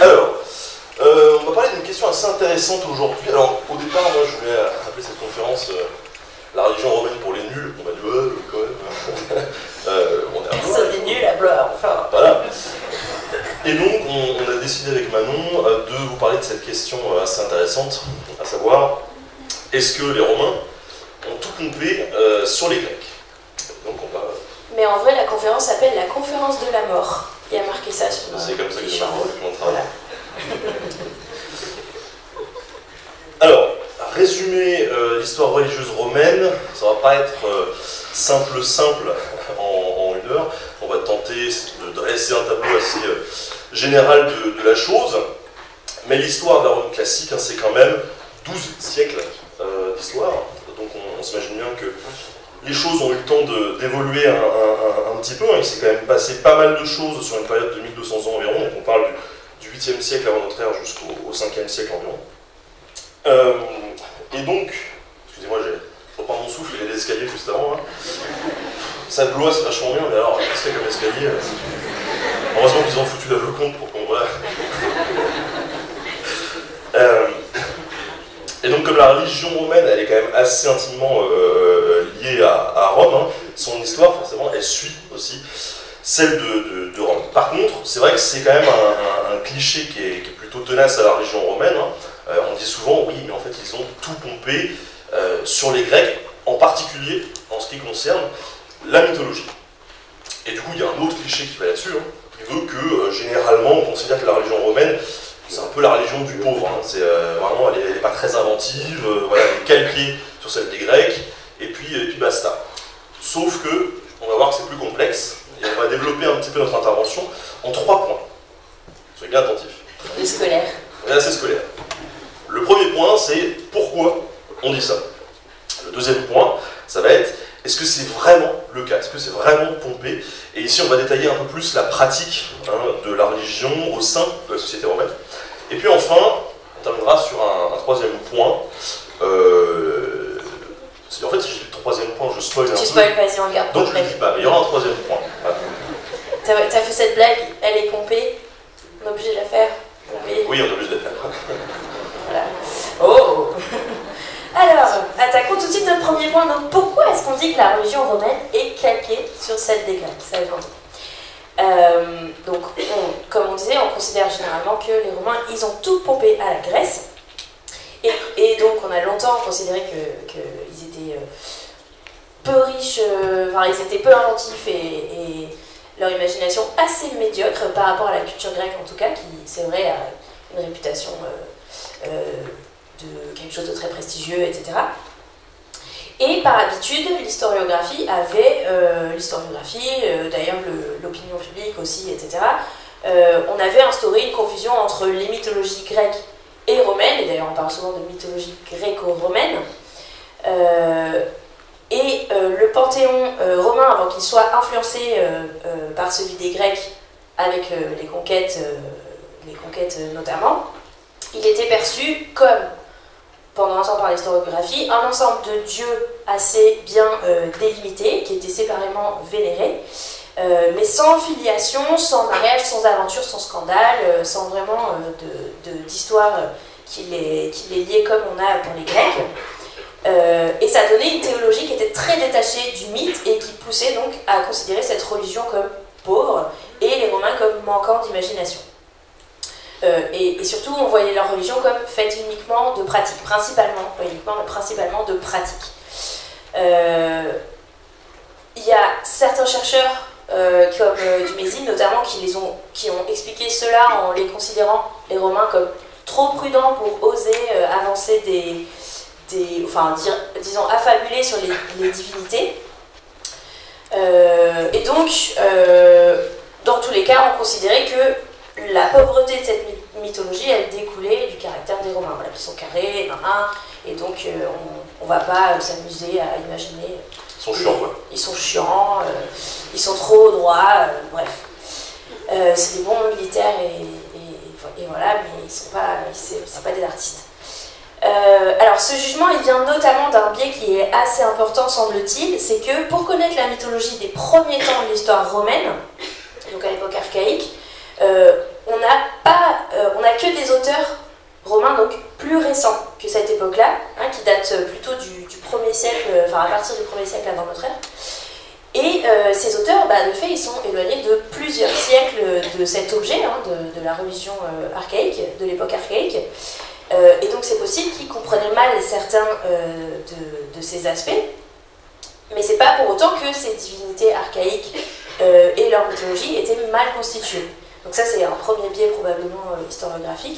Alors, on va parler d'une question assez intéressante aujourd'hui. Alors, au départ, moi, je voulais appeler cette conférence la religion romaine pour les nuls. On m'a dit, ouais, quand même. Personne n'est nul à Blois, enfin. Voilà. Et donc, on a décidé avec Manon de vous parler de cette question assez intéressante, à savoir, est-ce que les Romains ont tout pompé sur les Grecs? Donc, on va... Mais en vrai, la conférence s'appelle la conférence de la mort. Il y a marqué ça sur c'est comme ça que j'ai marqué marqué mon travail. Voilà. Alors, résumer l'histoire religieuse romaine, ça va pas être simple en une heure. On va tenter de dresser un tableau assez général de la chose. Mais l'histoire de la Rome classique, hein, c'est quand même 12 siècles d'histoire. Donc on s'imagine bien que les choses ont eu le temps d'évoluer un petit peu. Il s'est quand même passé pas mal de choses sur une période de 1200 ans environ. Donc on parle du 8e siècle avant notre ère jusqu'au 5e siècle environ. Et donc, excusez-moi, je reprends mon souffle, il y a des escaliers juste avant. Hein. Ça Blois, c'est vachement bien, mais alors, qu'est-ce qu'il y a comme escalier heureusement qu'ils ont foutu la compte pour qu'on... Voilà. Et donc, comme la religion romaine, elle est quand même assez intimement liée à Rome, hein, son histoire, forcément, elle suit aussi celle de Rome. Par contre, c'est vrai que c'est quand même un cliché qui est plutôt tenace à la religion romaine. Hein. On dit souvent, oui, mais en fait, ils ont tout pompé sur les Grecs, en particulier en ce qui concerne la mythologie. Et du coup, il y a un autre cliché qui va là-dessus, hein, qui veut que, généralement, on considère que la religion romaine, c'est un peu la religion du pauvre. Hein. C'est, vraiment, elle n'est pas très inventive, voilà, elle est calquée sur celle des Grecs, et puis basta. Sauf que, on va voir que c'est plus complexe, et on va développer un petit peu notre intervention en 3 points. Soyez bien attentifs. On est scolaire. On est assez scolaire. Le premier point, c'est pourquoi on dit ça. Le deuxième point, ça va être, est-ce que c'est vraiment le cas? Est-ce que c'est vraiment pompé? Et ici, on va détailler un peu plus la pratique de la religion au sein de la société romaine. Et puis enfin, on terminera sur un troisième point. En fait, si j'ai dit le troisième point, je spoil un peu. Tu spoil, vas-y, on garde. Donc je ne le dis pas, mais il y aura un troisième point. Voilà. T'as fait cette blague, elle est pompée, on est obligé de la faire. Pompée. Oui, on est obligé de la faire. Voilà. Oh. Alors, attaquons tout de suite notre premier point. Donc, pourquoi est-ce qu'on dit que la religion romaine est calquée sur celle des Grecs? Ça, donc, comme on disait, on considère généralement que les Romains, ils ont tout pompé à la Grèce. Et donc, on a longtemps considéré qu'ils étaient peu riches, enfin, ils étaient peu inventifs et leur imagination assez médiocre par rapport à la culture grecque, en tout cas, qui, c'est vrai, a une réputation de quelque chose de très prestigieux, etc. Et par habitude, l'historiographie avait, d'ailleurs l'opinion publique aussi, etc., on avait instauré une confusion entre les mythologies grecques et romaines, et d'ailleurs on parle souvent de mythologie gréco-romaine, et le panthéon romain, avant qu'il soit influencé par celui des Grecs, avec les conquêtes notamment, il était perçu comme, pendant un temps par l'historiographie, un ensemble de dieux assez bien délimités, qui étaient séparément vénérés, mais sans filiation, sans mariage, sans aventure, sans scandale, sans vraiment d'histoire qui les liait comme on a pour les Grecs. Et ça donnait une théologie qui était très détachée du mythe et qui poussait donc à considérer cette religion comme pauvre et les Romains comme manquant d'imagination. Et surtout, on voyait leur religion comme faite uniquement de pratiques, principalement, pas uniquement, mais principalement de pratiques. Il y a certains chercheurs, comme Dumézil notamment, qui ont expliqué cela en les considérant, les Romains, comme trop prudents pour oser avancer disons, affabuler sur les divinités. Et donc, dans tous les cas, on considérait que la pauvreté de cette mythologie, elle découlait du caractère des Romains, voilà, qui sont carrés, et donc on va pas s'amuser à imaginer. Ils sont chiants, quoi. Ils sont chiants, ils sont trop droits, bref. C'est des bons militaires et voilà, mais c'est pas des artistes. Alors ce jugement, il vient notamment d'un biais qui est assez important, semble-t-il, c'est que pour connaître la mythologie des premiers temps de l'histoire romaine, donc à l'époque archaïque, on que des auteurs romains donc plus récents que cette époque-là, hein, qui datent plutôt du 1er siècle, enfin à partir du 1er siècle avant notre ère. Et ces auteurs, de fait, ils sont éloignés de plusieurs siècles de cet objet, hein, de la religion archaïque, de l'époque archaïque. Et donc c'est possible qu'ils comprenaient mal certains de ces aspects, mais c'est pas pour autant que ces divinités archaïques et leur mythologie étaient mal constituées. Donc ça c'est un premier biais probablement historiographique.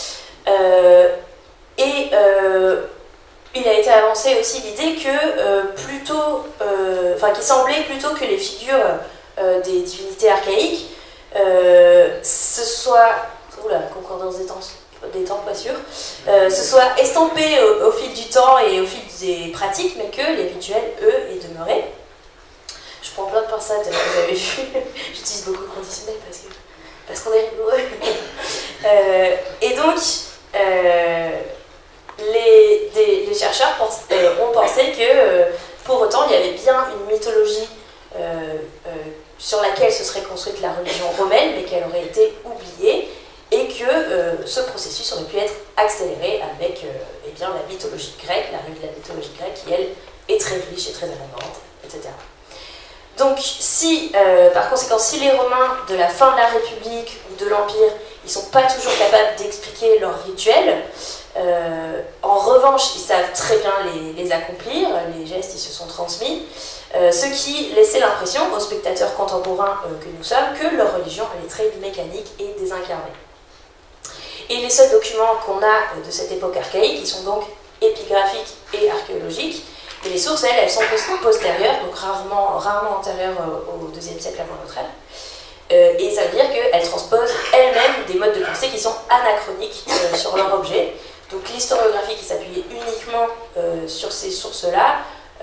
Il a été avancé aussi l'idée que qu'il semblait plutôt que les figures des divinités archaïques ce soit, concordance des temps pas sûr, ce soit estampé au fil du temps et au fil des pratiques, mais que les rituels, eux, y demeuraient. Je prends plein de pincettes, vous avez vu, j'utilise beaucoup le conditionnel parce qu'on est rigoureux. Et donc, les chercheurs ont pensé que pour autant il y avait bien une mythologie sur laquelle se serait construite la religion romaine, mais qu'elle aurait été oubliée, et que ce processus aurait pu être accéléré avec la mythologie grecque, la règle de la mythologie grecque qui, elle, est très riche et très abondante, etc. Donc, par conséquent, si les Romains de la fin de la République ou de l'Empire, ils ne sont pas toujours capables d'expliquer leurs rituels, en revanche, ils savent très bien les accomplir, les gestes, ils se sont transmis, ce qui laissait l'impression aux spectateurs contemporains que nous sommes que leur religion elle est très mécanique et désincarnée. Et les seuls documents qu'on a de cette époque archaïque, ils sont donc épigraphiques et archéologiques, mais les sources, elles sont postérieures, donc rarement antérieures au IIe siècle avant notre ère. Et ça veut dire qu'elles transposent elles-mêmes des modes de pensée qui sont anachroniques sur leur objet. Donc l'historiographie qui s'appuyait uniquement sur ces sources-là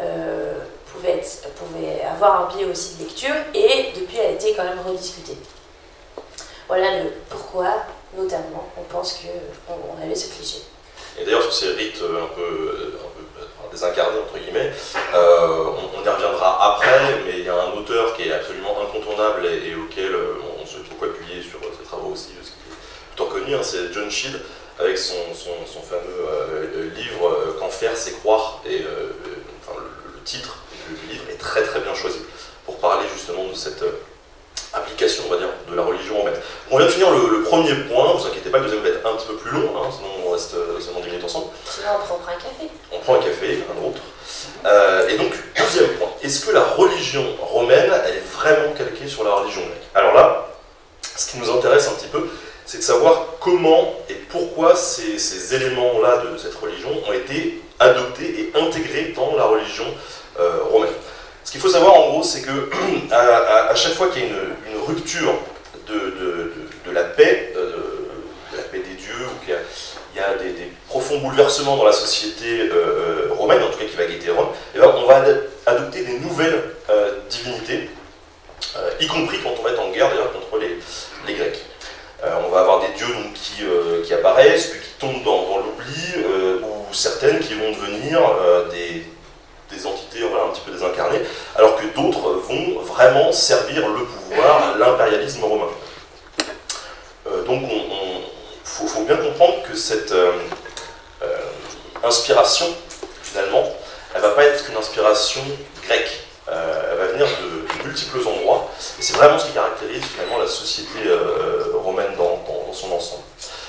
pouvait avoir un biais aussi de lecture, et depuis elle a été quand même rediscutée. Voilà le pourquoi, notamment, on pense qu'on avait ce cliché. Et d'ailleurs sur ces rites un peu désincarnés, entre guillemets, on y reviendra après, mais il y a un auteur qui est absolument incontournable et auquel on se trouve appuyer sur ses travaux aussi, parce qu'il est plutôt connu, hein, c'est John Shield, avec son fameux livre « Qu'en faire, c'est croire ». Et le titre du livre est très très bien choisi pour parler justement de cette application, on va dire, de la religion romaine. On vient de finir le premier point, ne vous inquiétez pas, le deuxième va être un petit peu plus long, hein, sinon on reste seulement 10 minutes ensemble. Sinon on prend un café. On prend un café, un autre. Et donc, deuxième point, est-ce que la religion romaine, elle est vraiment calquée sur la religion grecque? Alors là, ce qui nous intéresse un petit peu, c'est de savoir comment et pourquoi ces éléments-là de cette religion ont été adoptés et intégrés dans la religion romaine. Ce qu'il faut savoir en gros, c'est que à chaque fois qu'il y a une rupture de la paix, de la paix des dieux, ou qu'il y a des profonds bouleversements dans la société romaine, en tout cas qui va guetter Rome, et ben on va adopter des nouvelles divinités, y compris quand on va être en guerre d'ailleurs contre les Grecs. On va avoir des dieux donc, qui apparaissent, puis qui tombent dans l'oubli, ou certaines qui vont devenir des entités un petit peu désincarnées, alors que d'autres vont vraiment servir le pouvoir, l'impérialisme romain. Donc il faut bien comprendre que cette inspiration, finalement, elle ne va pas être une inspiration grecque. Elle va venir de multiples endroits, et c'est vraiment ce qui caractérise finalement la société romaine dans son ensemble.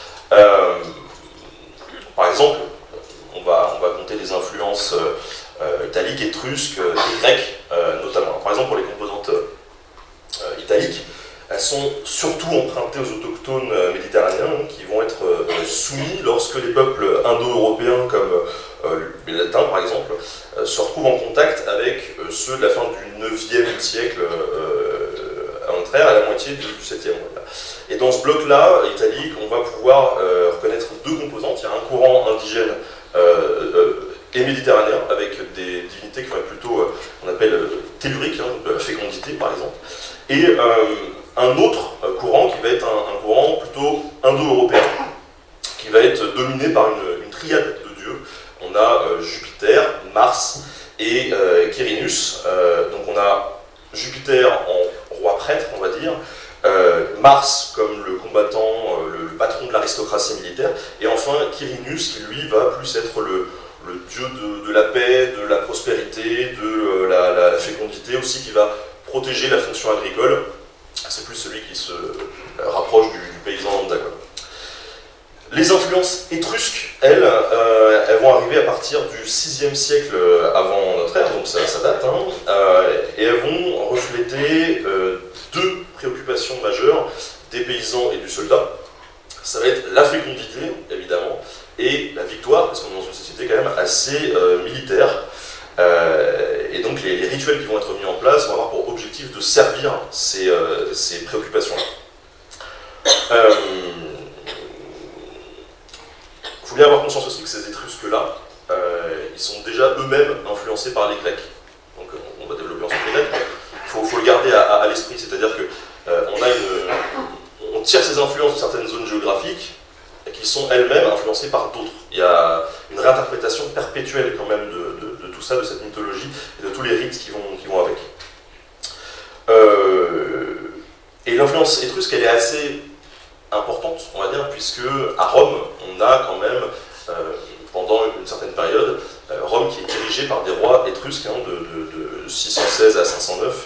Par exemple, on va compter les influences italiques, étrusques et grecques notamment. Par exemple, pour les composantes italiques, elles sont surtout empruntées aux autochtones méditerranéens qui vont être soumis lorsque les peuples indo-européens comme les latins par exemple se retrouvent en contact avec ceux de la fin du 9e siècle à notre ère, à la moitié du 7e. Et dans ce bloc-là, italique, on va pouvoir reconnaître deux composantes. Il y a un courant indigène et méditerranéen, avec des divinités qui vont être plutôt, on appelle telluriques, de la fécondité par exemple, et un autre courant qui va être un courant plutôt indo-européen, qui va être dominé par une triade de dieux. On a Jupiter, Mars et Quirinus. Donc on a Jupiter en roi prêtre, on va dire, Mars comme le combattant, le patron de l'aristocratie militaire, et enfin Quirinus, qui lui va plus être le dieu de la paix, de la prospérité, de la fécondité aussi, qui va protéger la fonction agricole. C'est plus celui qui se rapproche du paysan lambda. Les influences étrusques, elles vont arriver à partir du 6e siècle avant notre ère, donc ça date, et elles vont refléter deux préoccupations majeures des paysans et du soldat. Ça va être la fécondité, évidemment, et la victoire, parce qu'on est dans une société quand même assez militaire. Et donc les rituels qui vont être mis en place vont avoir pour objectif de servir ces préoccupations-là. Il faut bien avoir conscience aussi que ces Étrusques-là, ils sont déjà eux-mêmes influencés par les Grecs. Donc on va développer ensuite les Grecs, mais il faut le garder à l'esprit, c'est-à-dire que on tire ces influences de certaines zones géographiques qui sont elles-mêmes influencées par d'autres. Il y a une réinterprétation perpétuelle quand même de tout ça, de cette mythologie et de tous les rites qui vont avec. Et l'influence étrusque, elle est assez importante, on va dire, puisque à Rome, on a quand même, pendant une certaine période, Rome qui est dirigée par des rois étrusques de 616 à 509.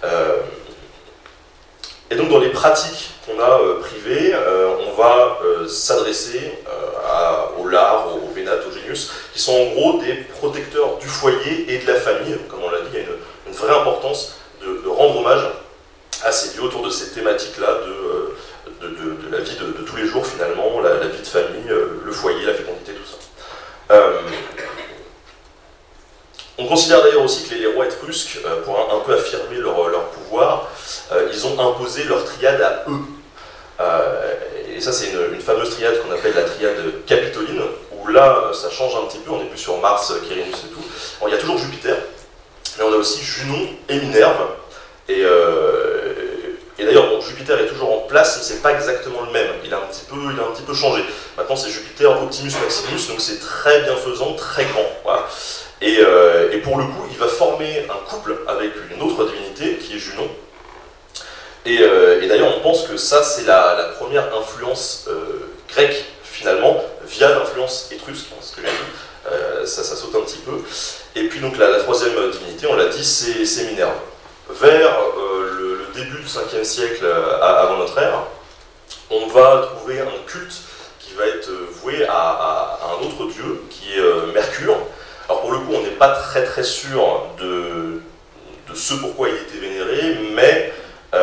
Et donc dans les pratiques qu'on a privées, on va s'adresser aux Lars, aux Pénates, aux Génius, qui sont en gros des protecteurs du foyer et de la famille. Comme on l'a dit, il y a une vraie importance de rendre hommage à ces dieux autour de ces thématiques-là de la vie de tous les jours finalement, la vie de famille, le foyer, la fécondité, tout ça. On considère d'ailleurs aussi que les rois étrusques, pour un peu affirmer leur pouvoir, ils ont imposé leur triade à eux. Et ça c'est une fameuse triade qu'on appelle la triade capitoline, où là ça change un petit peu, on n'est plus sur Mars, Quirinus et tout. Alors, il y a toujours Jupiter, mais on a aussi Junon et Minerve. Et d'ailleurs, bon, Jupiter est toujours en place, mais c'est pas exactement le même. Il a un petit peu changé. Maintenant, c'est Jupiter Optimus Maximus, donc c'est très bienfaisant, très grand. Voilà. Et pour le coup, il va former un couple avec une autre divinité, qui est Junon. Et d'ailleurs, on pense que ça, c'est la première influence grecque, finalement, via l'influence étrusque, ce que j'ai dit. Ça saute un petit peu. Et puis, donc, la troisième divinité, on l'a dit, c'est Minerve. Vers le début du 5e siècle avant notre ère, on va trouver un culte qui va être voué à un autre dieu, qui est Mercure. Alors pour le coup, on n'est pas très très sûr de ce pourquoi il était vénéré, mais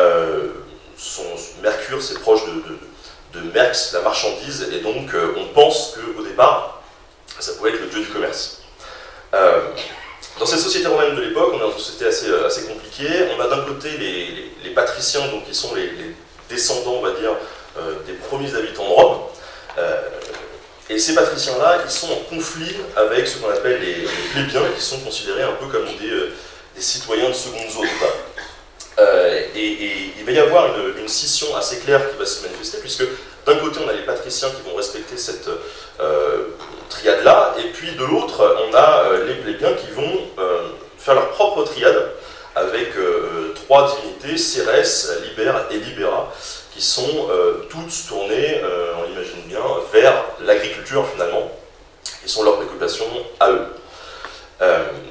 Mercure c'est proche de Merx, la marchandise, et donc on pense qu'au départ, ça pouvait être le dieu du commerce. Dans cette société romaine de l'époque, on est dans une société assez compliquée. On a d'un côté les patriciens, donc qui sont les descendants, on va dire, des premiers habitants de Rome. Et ces patriciens-là, ils sont en conflit avec ce qu'on appelle les plébéiens, qui sont considérés un peu comme des citoyens de seconde zone. Et il va y avoir une scission assez claire qui va se manifester, puisque d'un côté, on a les patriciens qui vont respecter cette triade-là, et puis de l'autre, on a les plébéiens qui vont faire leur propre triade, avec trois divinités, Cérès, Libère et Libéra, qui sont toutes tournées, on l'imagine bien, vers l'agriculture finalement, qui sont leurs préoccupations à eux.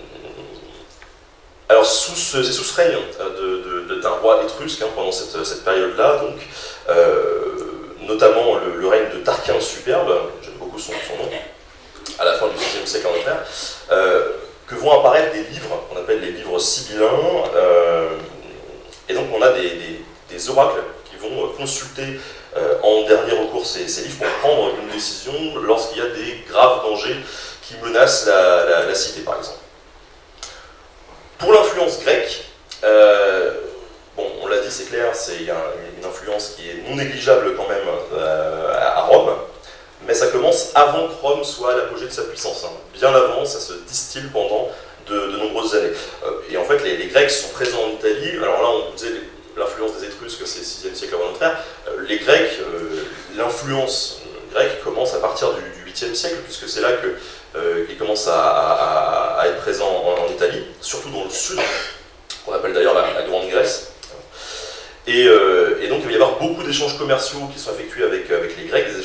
Alors c'est sous ce règne d'un roi étrusque pendant cette période-là, donc, notamment le règne de Tarquin le Superbe, j'aime beaucoup son nom, à la fin du VIe siècle en Angleterre, que vont apparaître des livres qu'on appelle les livres sibyllins, et donc on a des oracles qui vont consulter en dernier recours ces livres pour prendre une décision lorsqu'il y a des graves dangers qui menacent la cité par exemple. Pour l'influence grecque, bon, on l'a dit, c'est clair, il y a une influence qui est non négligeable quand même à Rome, mais ça commence avant que Rome soit à l'apogée de sa puissance. Bien avant, ça se distille pendant de nombreuses années. Et en fait, les Grecs sont présents en Italie. Alors là, on disait l'influence des Étrusques, c'est le 6e siècle avant notre ère. Les Grecs, l'influence grecque commence à partir du 8e siècle, puisque c'est là qu'ils commencent à être présents en Italie, surtout dans le sud, qu'on appelle d'ailleurs la Grande Grèce. Et donc il va y avoir beaucoup d'échanges commerciaux qui sont effectués avec les Grecs, des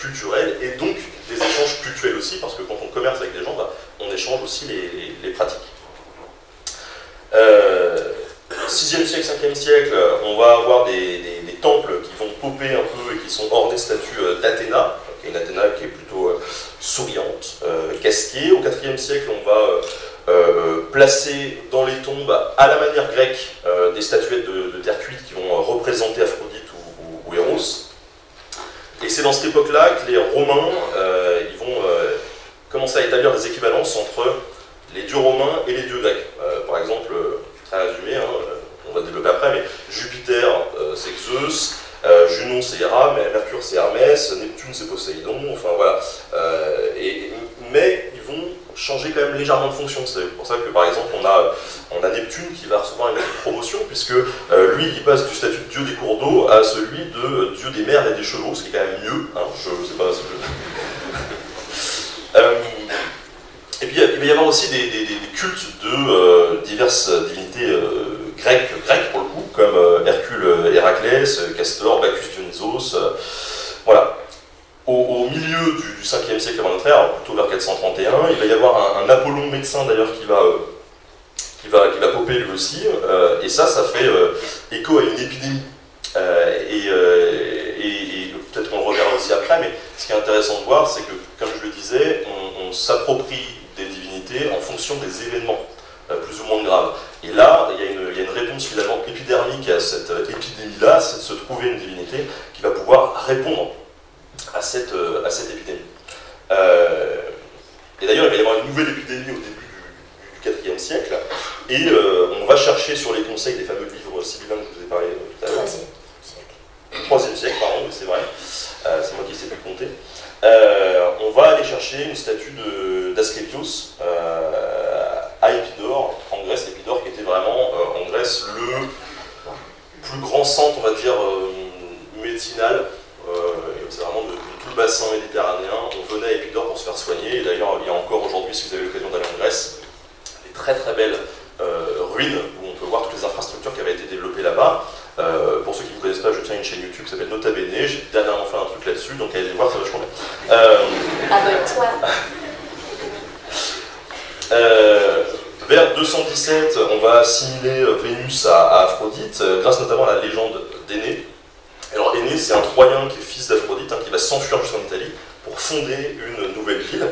culturels et donc des échanges cultuels aussi, parce que quand on commerce avec des gens, on échange aussi les pratiques. 6e siècle, 5e siècle, on va avoir des temples qui vont popper un peu et qui sont ornés de statues d'Athéna, qui est une Athéna qui est plutôt souriante, casquée. Au 4e siècle, on va placer dans les tombes, à la manière grecque, des statuettes de terre cuite qui vont représenter Aphrodite ou Eros. Et c'est dans cette époque-là que les Romains ils vont commencer à établir des équivalences entre les dieux romains et les dieux grecs. Par exemple, très résumé, on va développer après, mais Jupiter c'est Zeus, Junon c'est Héra, Mercure c'est Hermès, Neptune c'est Poséidon, enfin voilà. Mais ils vont changer quand même légèrement de fonction. C'est pour ça que par exemple on a Neptune qui va recevoir une petite promotion, puisque lui il passe du statut de dieu des cours d'eau à celui de dieu des mers et des chevaux, ce qui est quand même mieux, je sais pas. Et puis il va y avoir aussi des cultes de diverses divinités grecques pour le coup, comme Hercule, Héraclès, Castor, Bacchus, Dionysos, voilà. Au milieu du 5e siècle avant notre ère, plutôt vers 431, il va y avoir un Apollon médecin d'ailleurs qui va popper lui aussi, et ça fait écho à une épidémie. Et peut-être qu'on le reverra aussi après, mais ce qui est intéressant de voir, c'est que, comme je le disais, on s'approprie des divinités en fonction des événements, plus ou moins graves. Et là, il y a une réponse finalement épidermique à cette épidémie-là, c'est de se trouver une divinité qui va pouvoir répondre à cette épidémie. Et d'ailleurs, il va y avoir une nouvelle épidémie au début du 4e siècle, et on va chercher sur les conseils des fameux livres sibyllins que je vous ai parlé tout à l'heure. 3e siècle, pardon, c'est vrai, c'est moi qui sais plus compter. On va aller chercher une statue d'Asclépios à Épidore, en Grèce. Épidore qui était vraiment en Grèce le plus grand centre, on va dire, médicinal. C'est vraiment de tout le bassin méditerranéen. On venait à Épidore pour se faire soigner. Et d'ailleurs, il y a encore aujourd'hui, si vous avez l'occasion d'aller en Grèce, des très très belles ruines où on peut voir toutes les infrastructures qui avaient été développées là-bas. Pour ceux qui ne me connaissent pas, je tiens une chaîne YouTube qui s'appelle Nota Bene. J'ai dernièrement fait un truc là-dessus, donc allez voir, ça va vachement bien. Abonne-toi. Vers 217, on va assimiler Vénus à Aphrodite, grâce notamment à la légende d'Énée. Alors Énée, c'est un Troyen qui est fils d'Aphrodite, qui va s'enfuir jusqu'en Italie pour fonder une nouvelle ville.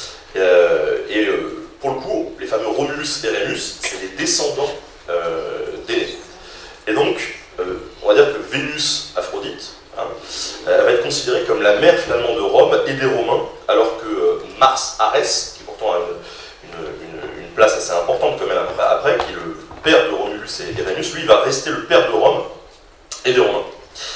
Pour le coup, les fameux Romulus et Rémus, c'est les descendants d'Énée. Et donc, on va dire que Vénus, Aphrodite, elle va être considérée comme la mère finalement de Rome et des Romains, alors que Mars, Arès, qui pourtant a une place assez importante quand même après, qui est le père de Romulus et Rémus, lui, il va rester le père de Rome et des Romains.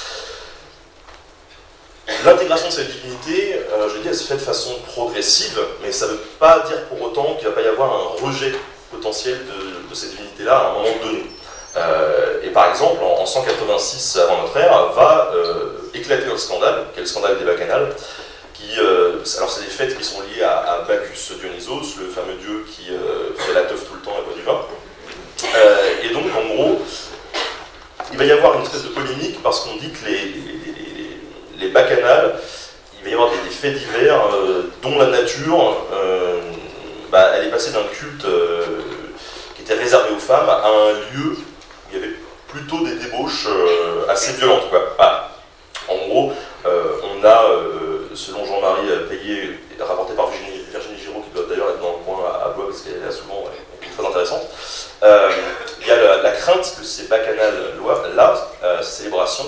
L'intégration de cette divinité, je dis, elle se fait de façon progressive, mais ça ne veut pas dire pour autant qu'il ne va pas y avoir un rejet potentiel de cette divinité-là à un moment donné. Et par exemple, en 186 avant notre ère, va éclater un scandale, qui est le scandale des Bacchanales, alors c'est des fêtes qui sont liées à Bacchus Dionysos, le fameux dieu qui fait la teuf tout le temps et boit du vin. Et donc, en gros, il va y avoir une espèce de polémique parce qu'on dit que les Bacchanales, il va y avoir des faits divers dont la nature, elle est passée d'un culte qui était réservé aux femmes à un lieu où il y avait plutôt des débauches assez violentes, quoi. Voilà. En gros, on a, selon Jean-Marie Payet, rapporté par Virginie Giraud, qui doit d'ailleurs être dans le coin à Blois, parce qu'elle est là souvent, est très intéressante, il y a la crainte que ces bacchanales-là, ces célébrations,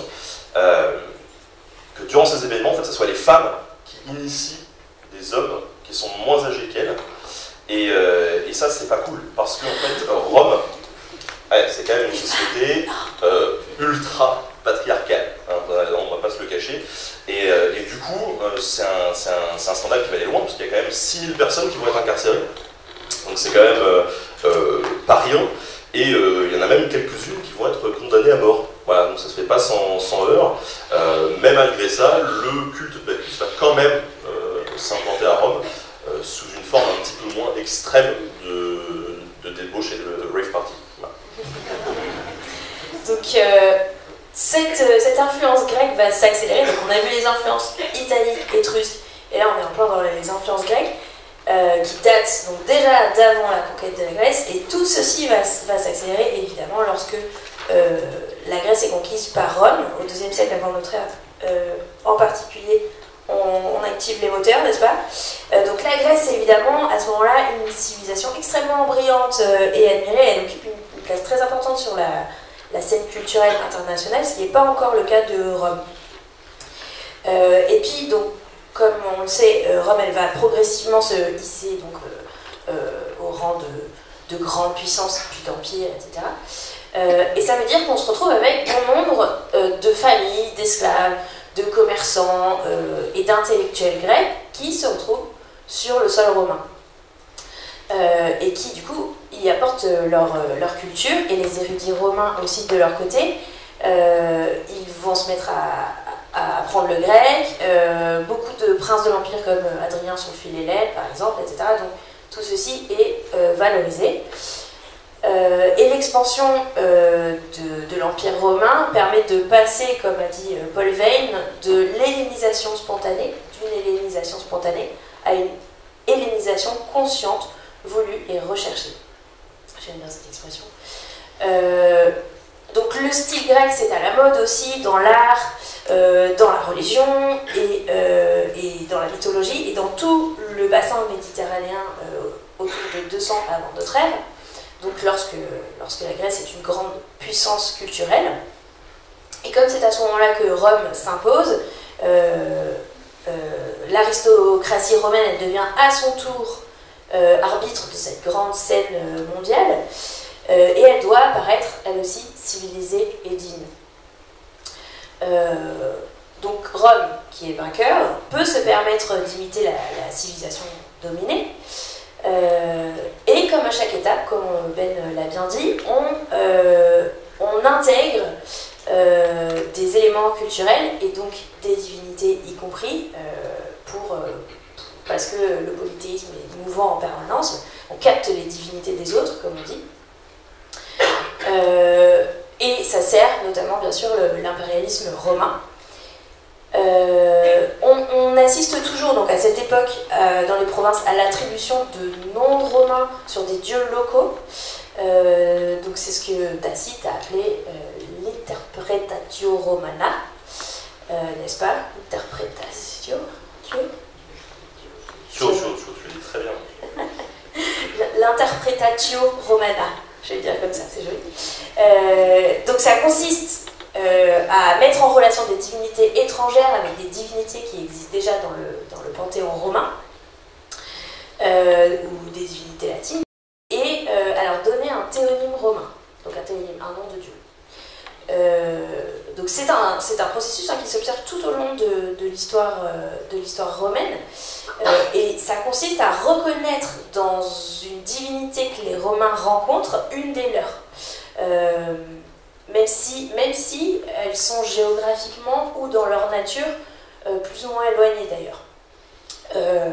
que durant ces événements, en fait, ce soit les femmes qui initient des hommes qui sont moins âgés qu'elles. Et ça, c'est pas cool, parce qu'en fait, Rome, c'est quand même une société ultra patriarcale, hein, on va pas se le cacher. Et du coup, c'est un scandale qui va aller loin, parce qu'il y a quand même 6000 personnes qui vont être incarcérées. Donc c'est quand même pas rien. Et il y en a même quelques-unes qui vont être condamnées à mort. Voilà, donc ça se fait pas sans heurts. Mais malgré ça, le culte de Bacchus va quand même s'implanter à Rome, sous une forme un petit peu moins extrême de débauche et de rave party. Voilà. Donc, cette influence grecque va s'accélérer. Donc on a vu les influences italiques, étrusques, et là on est en plein dans les influences grecques, qui datent donc déjà d'avant la conquête de la Grèce, et tout ceci va s'accélérer évidemment lorsque la Grèce est conquise par Rome, au IIe siècle avant notre ère en particulier. On active les moteurs, n'est-ce pas? Donc la Grèce, c'est évidemment à ce moment-là une civilisation extrêmement brillante et admirée. Elle occupe une place très importante sur la scène culturelle internationale, ce qui n'est pas encore le cas de Rome. Et puis, donc, comme on le sait, Rome, elle va progressivement se hisser donc, au rang de grande puissance, puis d'empire, etc. Et ça veut dire qu'on se retrouve avec bon nombre de familles, d'esclaves, de commerçants et d'intellectuels grecs qui se retrouvent sur le sol romain et qui du coup y apportent leur culture, et les érudits romains aussi de leur côté ils vont se mettre à apprendre le grec. Beaucoup de princes de l'empire comme Adrien son Philhellène par exemple, etc. Donc tout ceci est valorisé. Et l'expansion de l'Empire romain permet de passer, comme a dit Paul Veyne, de l'hellénisation spontanée, à une hellénisation consciente, voulue et recherchée. J'aime bien cette expression. Donc le style grec, c'est à la mode aussi dans l'art, dans la religion et dans la mythologie, et dans tout le bassin méditerranéen autour de 200 avant notre ère. Donc lorsque la Grèce est une grande puissance culturelle. Et comme c'est à ce moment-là que Rome s'impose, l'aristocratie romaine, elle devient à son tour arbitre de cette grande scène mondiale, et elle doit apparaître, elle aussi, civilisée et digne. Donc Rome, qui est vainqueur, peut se permettre d'imiter la civilisation dominée. Et comme à chaque étape, comme Ben l'a bien dit, on intègre des éléments culturels et donc des divinités y compris, parce que le polythéisme est mouvant en permanence, on capte les divinités des autres, comme on dit. Et ça sert notamment bien sûr l'impérialisme romain. On assiste toujours donc à cette époque dans les provinces à l'attribution de noms romains sur des dieux locaux. Donc c'est ce que Tacite a appelé l'interpretatio romana, n'est-ce pas? Interpretatio. Tu le dis très bien. L'interpretatio romana, je vais le dire comme ça, c'est joli. Donc ça consiste à mettre en relation des divinités étrangères avec des divinités qui existent déjà dans le panthéon romain, ou des divinités latines, et à leur donner un théonyme romain, donc un théonyme, un nom de Dieu. Donc c'est un processus qui s'observe tout au long de l'histoire romaine, et ça consiste à reconnaître dans une divinité que les Romains rencontrent une des leurs. Même si elles sont géographiquement ou dans leur nature plus ou moins éloignées d'ailleurs.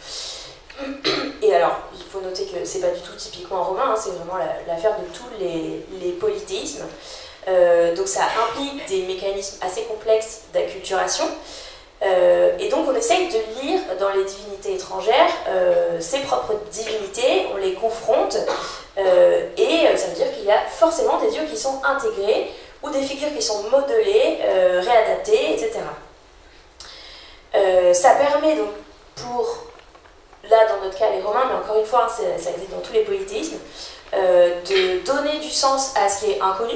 Et alors, il faut noter que c'est pas du tout typiquement romain, c'est vraiment l'affaire de tous les polythéismes. Donc ça implique des mécanismes assez complexes d'acculturation. Et donc on essaye de lire dans les divinités étrangères ses propres divinités, on les confronte, et ça veut dire qu'il y a forcément des dieux qui sont intégrés, ou des figures qui sont modelées, réadaptées, etc. Ça permet donc là dans notre cas les Romains, mais encore une fois ça existe dans tous les polythéismes, de donner du sens à ce qui est inconnu,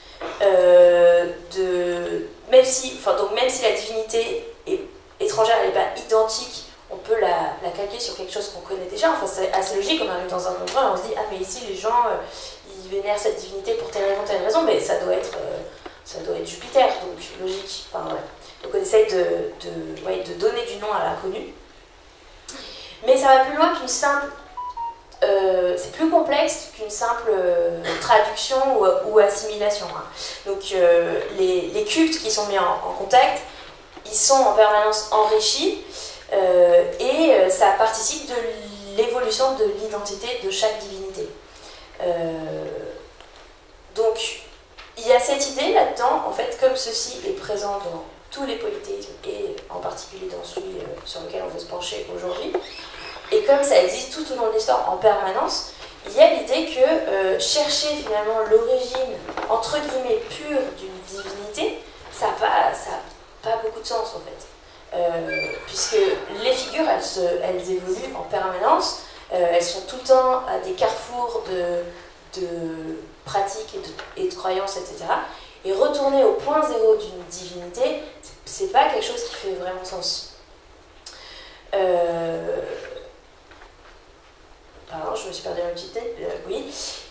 même si la divinité étrangère n'est pas identique, on peut la calquer sur quelque chose qu'on connaît déjà. Enfin, c'est assez logique, on arrive dans un endroit et on se dit « Ah, mais ici, les gens, ils vénèrent cette divinité pour telle raison, mais ça doit être Jupiter, donc logique. » Enfin, ouais. Donc on essaye de donner du nom à l'inconnu. Mais ça va plus loin qu'une simple... c'est plus complexe qu'une simple traduction ou assimilation. Hein. Donc les cultes qui sont mis en contact, ils sont en permanence enrichis, et ça participe de l'évolution de l'identité de chaque divinité. Donc Il y a cette idée là-dedans, en fait, comme ceci est présent dans tous les polythéismes, et en particulier dans celui sur lequel on veut se pencher aujourd'hui, et comme ça existe tout au long de l'histoire en permanence, il y a l'idée que chercher finalement l'origine, entre guillemets, pure d'une divinité, ça n'a pas beaucoup de sens en fait. Puisque les figures, elles évoluent en permanence, elles sont tout le temps à des carrefours de pratiques et de croyances, etc. Et retourner au point zéro d'une divinité, c'est pas quelque chose qui fait vraiment sens. Pardon, je me suis perdu ma petite tête. Oui.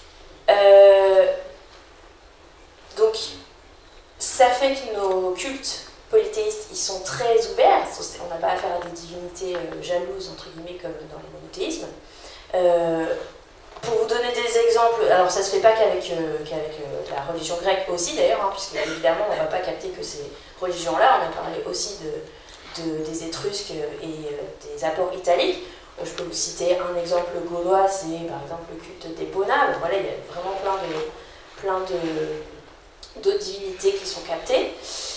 Donc, ça fait que nos cultes polythéistes, ils sont très ouverts. On n'a pas affaire à des divinités jalouses, entre guillemets, comme dans les monothéismes. Pour vous donner des exemples, alors ça se fait pas qu'avec la religion grecque aussi d'ailleurs, hein, puisque évidemment on ne va pas capter que ces religions-là, on a parlé aussi des Étrusques et des apports italiques. Je peux vous citer un exemple gaulois, c'est par exemple le culte d'Epona. Bon, voilà, il y a vraiment plein de divinités qui sont captées.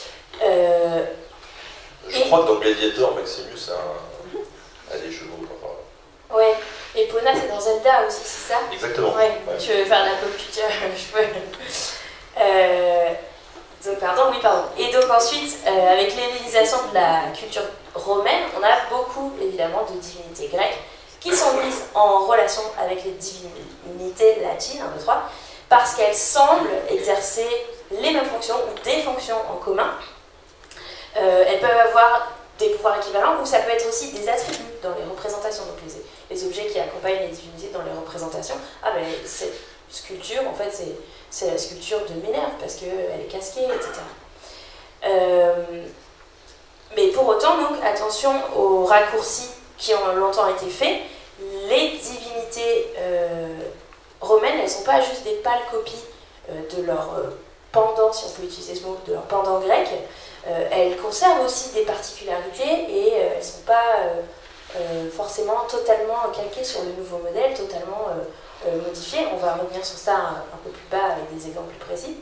Je crois que dans Gladiator, Maximus a des chevaux. Enfin... Ouais, Epona c'est dans Zelda aussi, c'est ça? Exactement. Ouais, tu veux faire de la pop culture, je peux. Donc, pardon. Et donc ensuite, avec l'hellénisation de la culture romaine, on a beaucoup évidemment de divinités grecques qui sont mises en relation avec les divinités latines, 1, 2, 3, parce qu'elles semblent exercer les mêmes fonctions ou des fonctions en commun. Elles peuvent avoir des pouvoirs équivalents ou ça peut être aussi des attributs dans les représentations, donc les objets qui accompagnent les divinités dans les représentations. Ah ben cette sculpture, en fait, c'est la sculpture de Minerve parce qu'elle est casquée, etc. Mais pour autant, donc, attention aux raccourcis qui ont longtemps été faits. Les divinités romaines, elles ne sont pas juste des pâles copies de leur pendant, si on peut utiliser ce mot, de leur pendant grec. Elles conservent aussi des particularités et elles ne sont pas forcément totalement calquées sur le nouveau modèle, totalement modifiées. On va revenir sur ça un peu plus bas avec des exemples plus précis.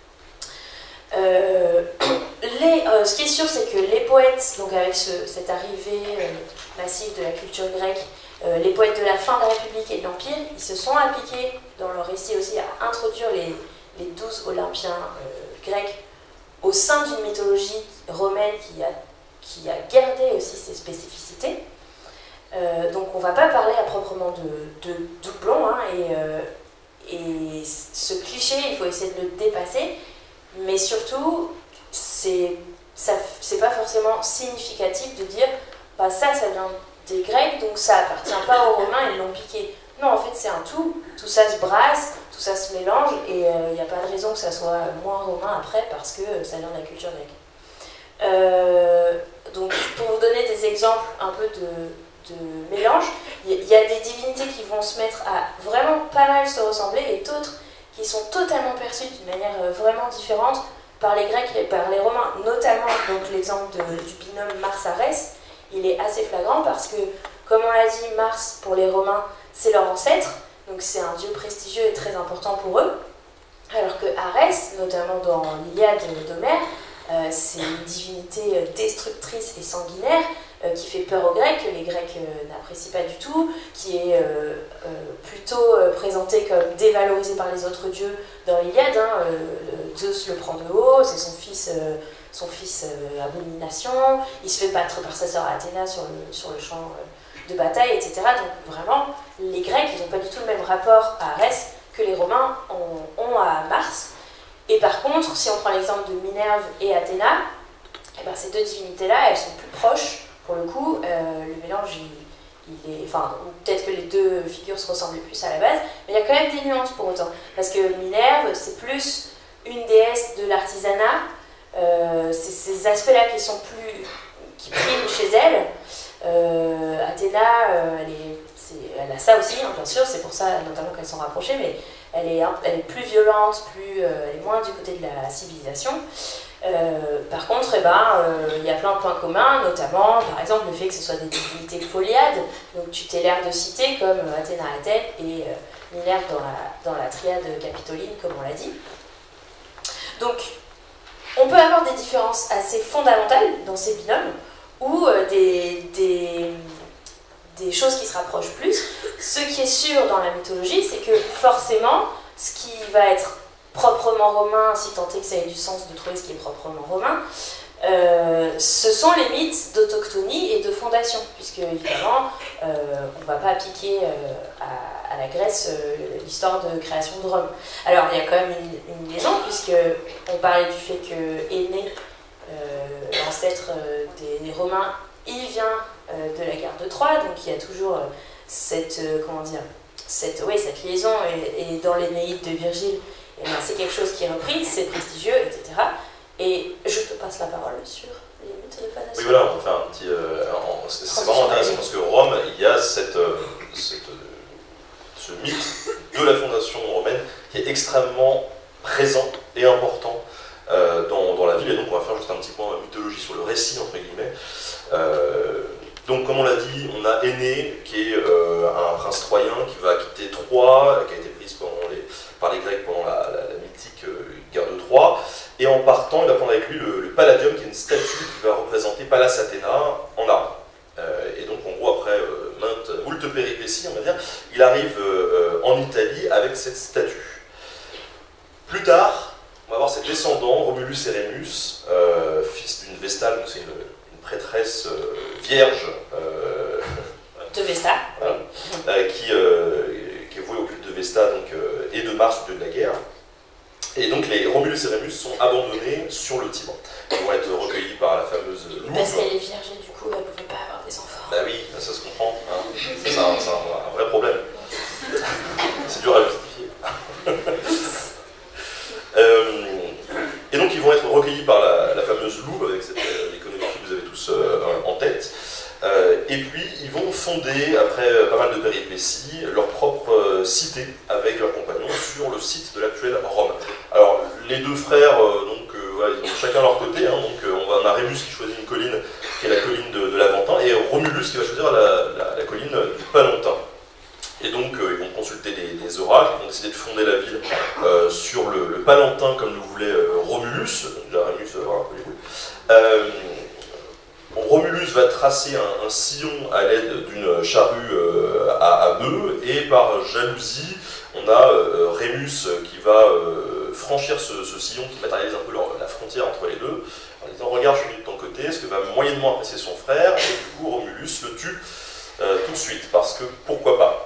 Ce qui est sûr, c'est que les poètes, donc avec cette arrivée massive de la culture grecque, les poètes de la fin de la République et de l'Empire, ils se sont appliqués dans leur récit aussi à introduire les 12 Olympiens grecs au sein d'une mythologie romaine qui a gardé aussi ses spécificités. Donc on ne va pas parler à proprement de doublons, hein, et ce cliché, il faut essayer de le dépasser, mais surtout, c'est pas forcément significatif de dire bah ça vient des Grecs, donc ça appartient pas aux Romains, ils l'ont piqué. Non, en fait, c'est un tout ça se brasse, tout ça se mélange, et il n'y a pas de raison que ça soit moins romain après, parce que ça vient de la culture grecque. Donc, pour vous donner des exemples un peu de mélange, il y a des divinités qui vont se mettre à vraiment pas mal se ressembler, et d'autres qui sont totalement perçues d'une manière vraiment différente par les Grecs et par les Romains, notamment donc l'exemple du binôme Mars-Arès. Il est assez flagrant parce que, comme on l'a dit, Mars, pour les Romains, c'est leur ancêtre, donc c'est un dieu prestigieux et très important pour eux, alors que Arès, notamment dans l'Iliade d'Homère, c'est une divinité destructrice et sanguinaire qui fait peur aux Grecs, que les Grecs n'apprécient pas du tout, qui est plutôt présenté comme dévalorisé par les autres dieux dans l'Iliade. Hein, Zeus le prend de haut, c'est son fils Abomination, il se fait battre par sa sœur Athéna sur le champ de bataille, etc. Donc vraiment, les Grecs, ils n'ont pas du tout le même rapport à Arès que les Romains ont à Mars. Et par contre, si on prend l'exemple de Minerve et Athéna, eh ben, ces deux divinités-là, elles sont plus proches. Pour le coup, le mélange, il est... Enfin, peut-être que les deux figures se ressemblent plus à la base, mais il y a quand même des nuances pour autant. Parce que Minerve, c'est plus une déesse de l'artisanat. C'est ces aspects-là qui priment chez elle. Athéna, elle a ça aussi, hein, bien sûr, c'est pour ça notamment qu'elles sont rapprochées, mais elle est plus violente, elle est moins du côté de la civilisation. Par contre, il y a plein de points communs, notamment par exemple le fait que ce soit des divinités polyades, donc tutélaires de cités comme Athéna à Athènes et Minerve dans la triade capitoline, comme on l'a dit. Donc, on peut avoir des différences assez fondamentales dans ces binômes, ou des choses qui se rapprochent plus. Ce qui est sûr dans la mythologie, c'est que forcément, ce qui va être proprement romain, si tant est que ça ait du sens de trouver ce qui est proprement romain, ce sont les mythes d'autochtonie et de fondation, puisque évidemment, on ne va pas appliquer à la Grèce l'histoire de création de Rome. Alors il y a quand même une liaison, puisque on parlait du fait que Énée, l'ancêtre des Romains, il vient de la guerre de Troie, donc il y a toujours cette, comment dire, cette liaison, et dans l'Énéide de Virgile, c'est quelque chose qui est repris, c'est prestigieux, etc. Et je te passe la parole sur les mythes de fondation. Oui, voilà, on va faire un petit... c'est vraiment intéressant parce que Rome, il y a ce mythe de la fondation romaine qui est extrêmement présent et important dans la ville. Et donc on va faire juste un petit point mythologie sur le récit, entre guillemets. Donc comme on l'a dit, on a Énée qui est un prince troyen qui va quitter Troie, qui a été prise par les Grecs pendant la mythique guerre de Troie. Et en partant, il va prendre avec lui le Palladium, qui est une statue qui va représenter Pallas Athéna en arbre. Et donc, en gros, après moult péripéties, on va dire, il arrive en Italie avec cette statue. Plus tard, on va avoir ses descendants, Romulus et Rémus, fils d'une Vestale, donc c'est une prêtresse vierge de Vesta, voilà, qui est vouée au culte de Vesta donc, et de Mars, dieu de la guerre. Et donc les Romulus et Rémus sont abandonnés sur le Tibre. Ils vont être recueillis par la fameuse louve. Parce qu'elle est vierge et du coup elle ne pouvait pas avoir des enfants. Bah oui, ça se comprend. Hein. C'est un vrai problème. C'est dur à justifier. Et donc ils vont être recueillis par la fameuse louve, avec cette iconographie que vous avez tous en tête. Et puis ils vont fonder, après pas mal de péripéties, leur propre cité avec leurs compagnons sur le site de l'actuelle Rome. Alors les deux frères, voilà, ils ont chacun leur côté, hein, donc on a Rémus qui choisit une colline qui est la colline de l'Aventin, et Romulus qui va choisir la colline du Palentin. Et donc ils vont consulter des oracles, ils vont décider de fonder la ville sur le Palentin comme le voulait Romulus. Déjà Rémus va avoir un peu les couilles. Romulus va tracer un sillon à l'aide d'une charrue à bœufs, et par jalousie, on a Rémus qui va franchir ce sillon qui matérialise un peu la frontière entre les deux, en disant « Regarde, je suis venu de ton côté », ce que va moyennement apprécier son frère, et du coup Romulus le tue tout de suite, parce que pourquoi pas.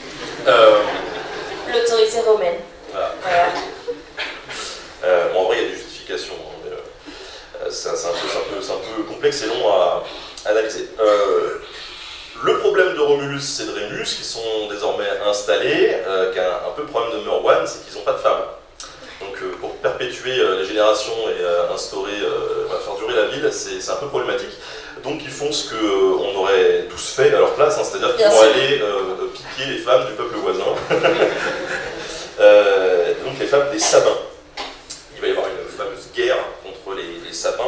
L'autorité romaine. Voilà. Bon, en vrai, il y a des justifications. C'est un peu complexe et long à analyser. Le problème de Romulus et de Rémus, qui sont désormais installés, qui a un peu le problème de Merwan, c'est qu'ils n'ont pas de femmes. Donc pour perpétuer les générations et faire durer la ville, c'est un peu problématique. Donc ils font ce qu'on aurait tous fait à leur place, hein, c'est-à-dire qu'ils vont aller piquer les femmes du peuple voisin. Donc les femmes des Sabins. Il va y avoir une fameuse guerre contre les Sabins.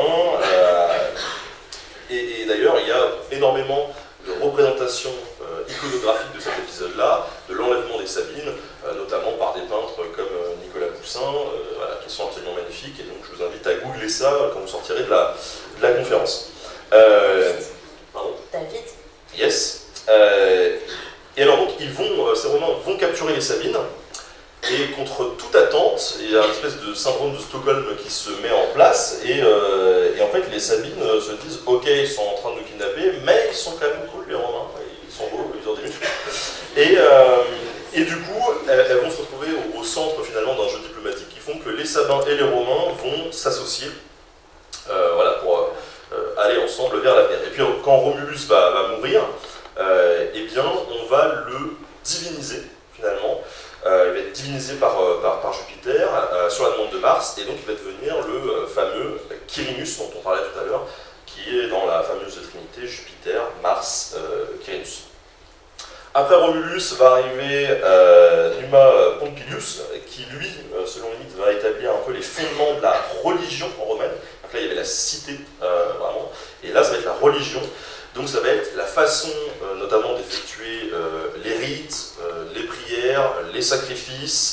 Et d'ailleurs, il y a énormément de représentations iconographiques de cet épisode-là, de l'enlèvement des Sabines, notamment par des peintres comme Nicolas Poussin, voilà, qui sont absolument magnifiques. Et donc je vous invite à googler ça quand vous sortirez de la conférence. Pardon. David. Yes. Et alors donc, ces Romains vont capturer les Sabines. Et contre toute attente, il y a une espèce de syndrome de Stockholm qui se met en place, et en fait les Sabines se disent « Ok, ils sont en train de nous kidnapper, mais ils sont quand même cool les Romains, ils sont beaux, ils ont des muscles. » Et du coup, elles vont se retrouver au centre finalement d'un jeu diplomatique qui font que les Sabins et les Romains vont s'associer voilà, pour aller ensemble vers l'avenir. Et puis quand Romulus va mourir, eh bien on va le diviniser finalement. Il va être divinisé par Jupiter sur la demande de Mars, et donc il va devenir le fameux Quirinus dont on parlait tout à l'heure, qui est dans la fameuse trinité Jupiter, Mars, Quirinus. Après Romulus va arriver Numa Pompilius, qui lui, selon les mythes, va établir un peu les fondements de la religion romaine. Donc là il y avait la cité, vraiment, et là ça va être la religion. Donc ça va être la façon notamment d'effectuer les rites, les prières, les sacrifices. Il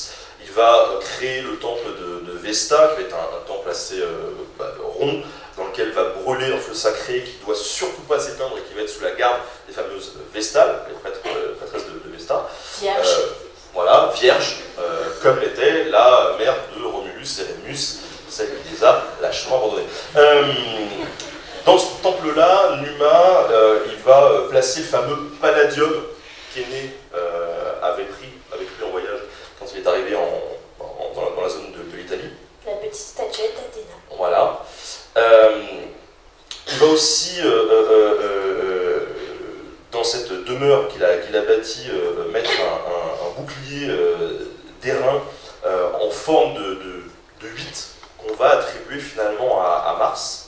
il va créer le temple de Vesta, qui va être un temple assez rond, dans lequel va brûler un feu sacré qui ne doit surtout pas s'éteindre et qui va être sous la garde des fameuses Vestales, les prêtresses de Vesta. Vierge. Voilà, vierge, comme l'était la mère de Romulus et Rémus, celle qui les a lâchement abandonnés. Dans ce temple-là, Numa, il va placer le fameux Palladium qu'Énée avait pris en voyage quand il est arrivé dans la zone de l'Italie. La petite statuette d'Athéna. Voilà. Il va aussi, dans cette demeure qu'il a bâtie, mettre un bouclier d'airain en forme de 8 qu'on va attribuer finalement à Mars.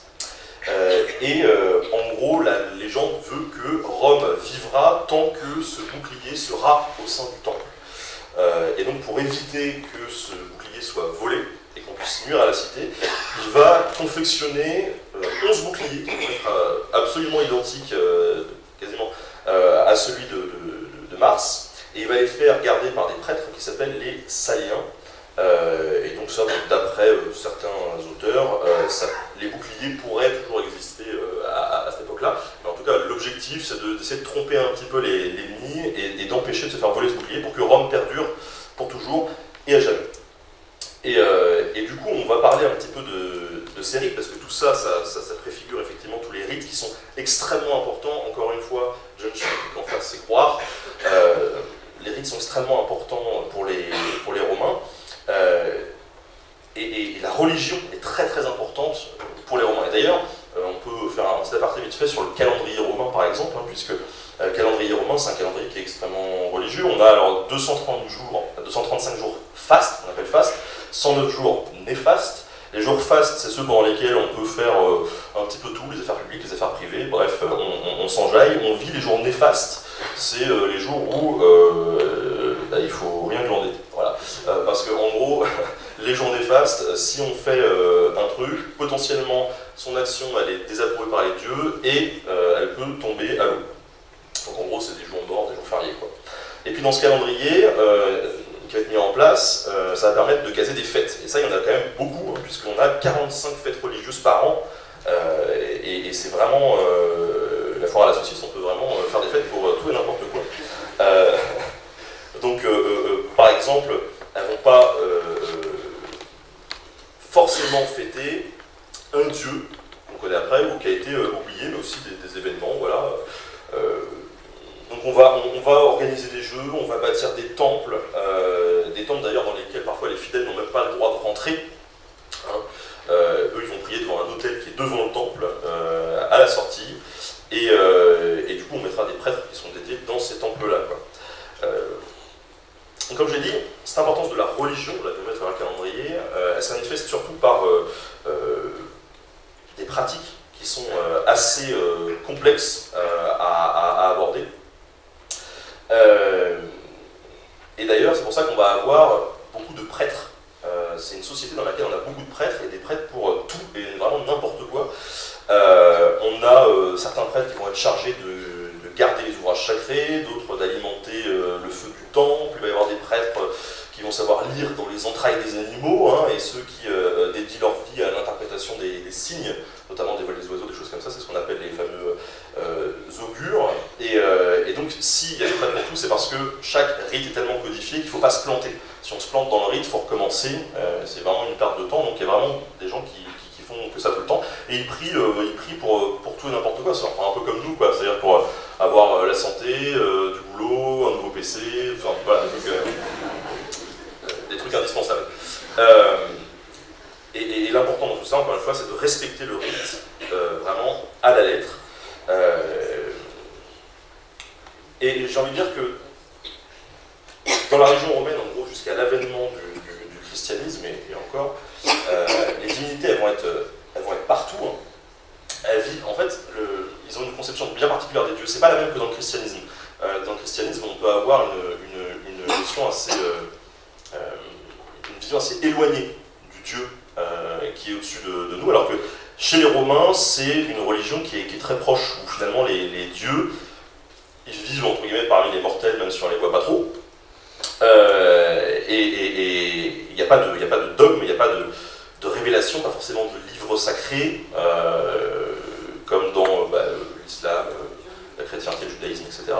En gros, la légende veut que Rome vivra tant que ce bouclier sera au sein du temple. Et donc, pour éviter que ce bouclier soit volé et qu'on puisse nuire à la cité, il va confectionner 11 boucliers qui vont être absolument identiques, quasiment, à celui de Mars. Et il va les faire garder par des prêtres qui s'appellent les Saliens. Et donc ça, d'après certains auteurs, les boucliers pourraient toujours exister à cette époque-là. Mais en tout cas, l'objectif, c'est d'essayer de tromper un petit peu l'ennemi et d'empêcher de se faire voler ce bouclier pour que Rome perdure pour toujours et à jamais. Et du coup, on va parler un petit peu de ces rites, parce que tout ça, ça préfigure effectivement tous les rites qui sont extrêmement importants. Encore une fois, John Schuck en faire c'est croire. Les rites sont extrêmement importants pour les Romains. Et la religion est très très importante pour les Romains. Et d'ailleurs, on peut faire un petit aparté vite fait sur le calendrier romain par exemple, puisque le calendrier romain c'est un calendrier qui est extrêmement religieux. On a alors 235 jours fastes, on appelle faste, 109 jours néfastes. Les jours fastes, c'est ceux pendant lesquels on peut faire un petit peu tout, les affaires publiques, les affaires privées, bref, on s'enjaille, on vit les jours néfastes. C'est les jours où il faut rien glander. Voilà. Parce qu'en gros, les jours néfastes, si on fait un truc, potentiellement son action elle est désapprouvée par les dieux et elle peut tomber à l'eau. Donc en gros, c'est des jours morts, des jours fériés, quoi. Et puis dans ce calendrier qui va être mis en place, ça va permettre de caser des fêtes. Et ça, il y en a quand même beaucoup, puisqu'on a 45 fêtes religieuses par an. Et c'est vraiment la foire à la saucisse, on peut vraiment faire des fêtes pour tout et n'importe quoi. Donc, par exemple, elles ne vont pas forcément fêter un dieu qu'on connaît après ou qui a été oublié, mais aussi des événements, voilà. Donc on va organiser des jeux, on va bâtir des temples d'ailleurs dans lesquels parfois les fidèles n'ont même pas le droit de rentrer. Eux ils vont prier devant un autel qui est devant le temple à la sortie, et du coup on mettra des prêtres qui sont dédiés dans ces temples-là. Donc comme je l'ai dit, cette importance de la religion, de la mettre dans un calendrier, elle se manifeste surtout par des pratiques qui sont assez complexes à aborder. Et d'ailleurs, c'est pour ça qu'on va avoir beaucoup de prêtres. C'est une société dans laquelle on a beaucoup de prêtres, et des prêtres pour tout et vraiment n'importe quoi. On a certains prêtres qui vont être chargés de garder les ouvrages sacrés, d'autres d'alimenter le feu du temple. Il va y avoir des prêtres qui vont savoir lire dans les entrailles des animaux, et ceux qui dédient leur vie à l'interprétation des signes, notamment des vols des oiseaux, des choses comme ça, c'est ce qu'on appelle les fameux augures. Et donc, s'il y a des prêtres pour tout, c'est parce que chaque rite est tellement codifié qu'il ne faut pas se planter. Si on se plante dans le rite, il faut recommencer, c'est vraiment une perte de temps, donc il y a vraiment des gens qui font que ça tout le temps, et ils prient pour tout et n'importe quoi, c'est un peu comme nous, quoi. C'est-à-dire pour avoir la santé, du boulot, un nouveau PC, enfin voilà, des trucs indispensables. Et l'important dans tout ça, encore une fois, c'est de respecter le rite vraiment à la lettre. Et j'ai envie de dire que dans la région romaine, en gros, jusqu'à l'avènement du christianisme, et encore, les divinités, elles vont être partout. Elles vivent, en fait, ils ont une conception bien particulière des dieux. C'est pas la même que dans le christianisme. Dans le christianisme, on peut avoir une vision assez éloignée du Dieu qui est au-dessus de nous, alors que chez les Romains, c'est une religion qui est très proche, où finalement les dieux, ils vivent entre guillemets parmi les mortels, même si on les voit pas trop. Et y a pas de dogme, il n'y a pas de révélation, pas forcément de livre sacré, comme dans l'islam, la chrétienté, le judaïsme, etc.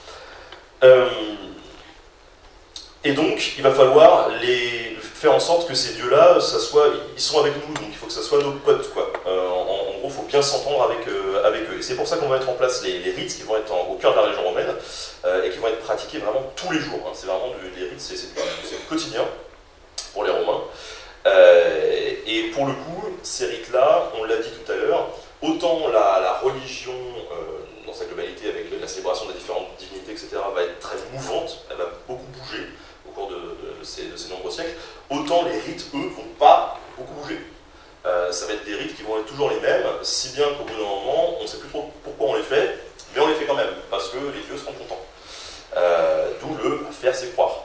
Et donc, il va falloir faire en sorte que ces dieux-là, ils sont avec nous, donc il faut que ça soit nos potes, quoi. En gros, il faut bien s'entendre avec eux. Et c'est pour ça qu'on va mettre en place les rites qui vont être au cœur de la région romaine et qui vont être pratiqués vraiment tous les jours. Hein. C'est vraiment les rites, c'est le quotidien pour les Romains. Et pour le coup, ces rites-là, on l'a dit tout à l'heure, autant la religion dans sa globalité avec la célébration des différentes divinités, etc., va être très mouvante, elle va beaucoup bouger au cours de ces nombreux siècles, autant les rites, eux, vont pas beaucoup bouger. Ça va être des rites qui vont être toujours les mêmes, si bien qu'au bout d'un moment, on ne sait plus trop pourquoi on les fait, mais on les fait quand même, parce que les dieux seront contents. D'où le faire, c'est croire.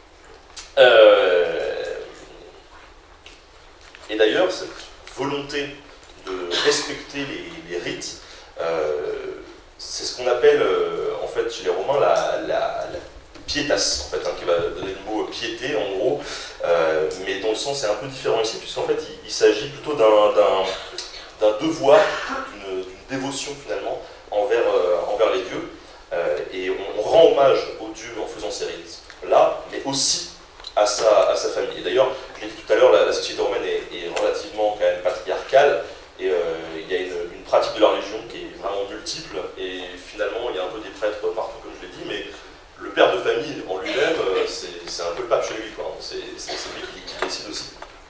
Et d'ailleurs, cette volonté de respecter les rites, c'est ce qu'on appelle, en fait, chez les Romains, la pietas, en fait, hein, qui va donner le mot piété, en gros, mais dont le sens est un peu différent ici, puisqu'en fait, il s'agit plutôt d'un devoir, d'une dévotion, finalement, envers les dieux, et on rend hommage aux dieux en faisant ces rites-là, mais aussi à sa famille. Et d'ailleurs, je l'ai dit tout à l'heure, la société romaine est relativement quand même patriarcale, et il y a une pratique de la religion qui est vraiment multiple, et finalement il y a un peu des prêtres partout, comme je l'ai dit, mais le père de famille en lui-même, c'est un peu le pape chez lui, quoi. C'est lui qui décide aussi.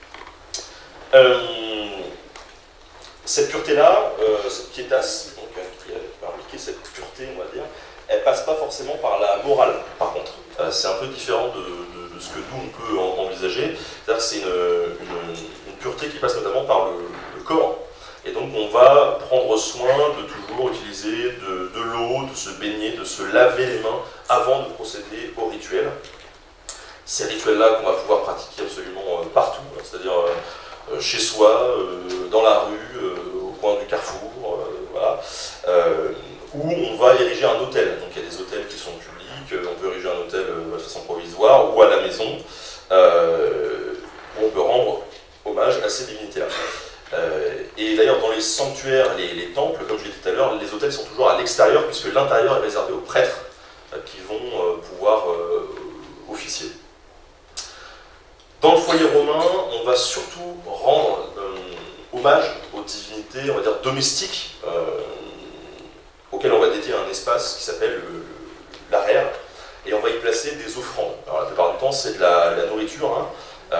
Cette pureté-là, cette pietas, donc, qui va impliquer cette pureté, on va dire, elle passe pas forcément par la morale, par contre. C'est un peu différent de ce que nous on peut envisager. C'est-à-dire que c'est une pureté qui passe notamment par le corps. Et donc on va prendre soin de toujours utiliser de l'eau, de se baigner, de se laver les mains avant de procéder au rituel. Ces rituels-là qu'on va pouvoir pratiquer absolument partout, hein, c'est-à-dire chez soi, dans la rue, au coin du carrefour, voilà, où on va ériger un autel. Donc il y a des autels qui sont publics, on peut ériger un autel de façon provisoire ou à la maison, où on peut rendre hommage à ces divinités-là. Et d'ailleurs dans les sanctuaires, les temples, comme je l'ai dit tout à l'heure, les autels sont toujours à l'extérieur puisque l'intérieur est réservé aux prêtres qui vont pouvoir officier. Dans le foyer romain, on va surtout rendre hommage aux divinités, on va dire domestiques, auxquelles on va dédier un espace qui s'appelle l'arère, et on va y placer des offrandes. Alors la plupart du temps c'est de la nourriture, hein,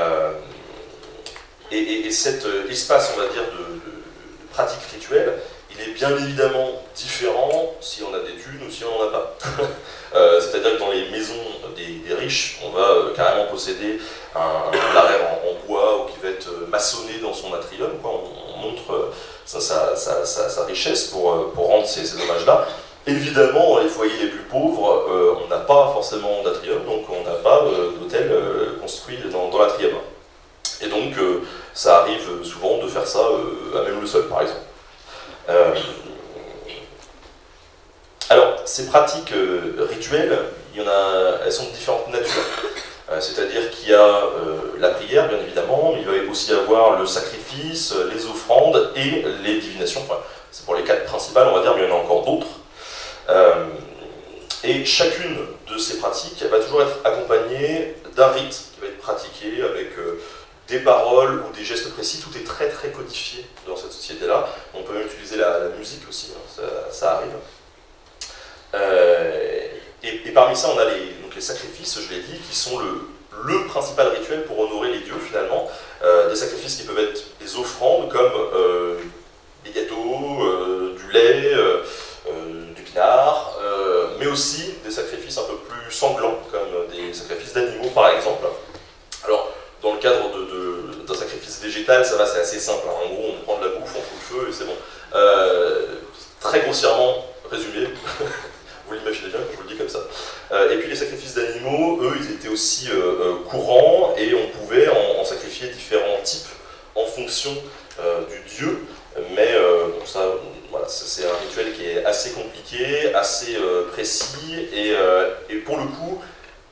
et cet espace, on va dire, de pratique rituelle, il est bien évidemment différent si on a des thunes ou si on n'en a pas. C'est-à-dire que dans les maisons des riches, on va carrément posséder un arère en bois ou qui va être maçonné dans son atrium, quoi. On montre sa richesse pour rendre ces hommages-là. Évidemment, dans les foyers les plus pauvres, on n'a pas forcément d'atrium, donc on n'a pas d'hôtel construit dans l'atrium. Et donc, ça arrive souvent de faire ça à même le sol, par exemple. Alors, ces pratiques rituelles, elles sont de différentes natures. C'est-à-dire qu'il y a la prière, bien évidemment, mais il va aussi y avoir le sacrifice, les offrandes et les divinations. Enfin, c'est pour les quatre principales, on va dire, mais il y en a encore d'autres. Et chacune de ces pratiques, elle va toujours être accompagnée d'un rite qui va être pratiqué avec des paroles ou des gestes précis. Tout est très très codifié dans cette société-là. On peut même utiliser la musique aussi, hein, ça arrive. Et parmi ça, on a les sacrifices, je l'ai dit, qui sont le principal rituel pour honorer les dieux finalement. Des sacrifices qui peuvent être des offrandes comme des gâteaux, du lait, du pinard, mais aussi des sacrifices un peu plus sanglants, comme des sacrifices d'animaux par exemple. Alors, dans le cadre d'un sacrifice végétal, ça va, c'est assez simple. Hein. En gros, on prend de la bouffe, on fout le feu et c'est bon. Très grossièrement résumé, vous l'imaginez bien quand je vous le dis comme ça. Et puis les sacrifices d'animaux, eux, ils étaient aussi courants et on pouvait en sacrifier différents types en fonction du dieu. Mais bon, ça, voilà, c'est un rituel qui est assez compliqué, assez précis et pour le coup,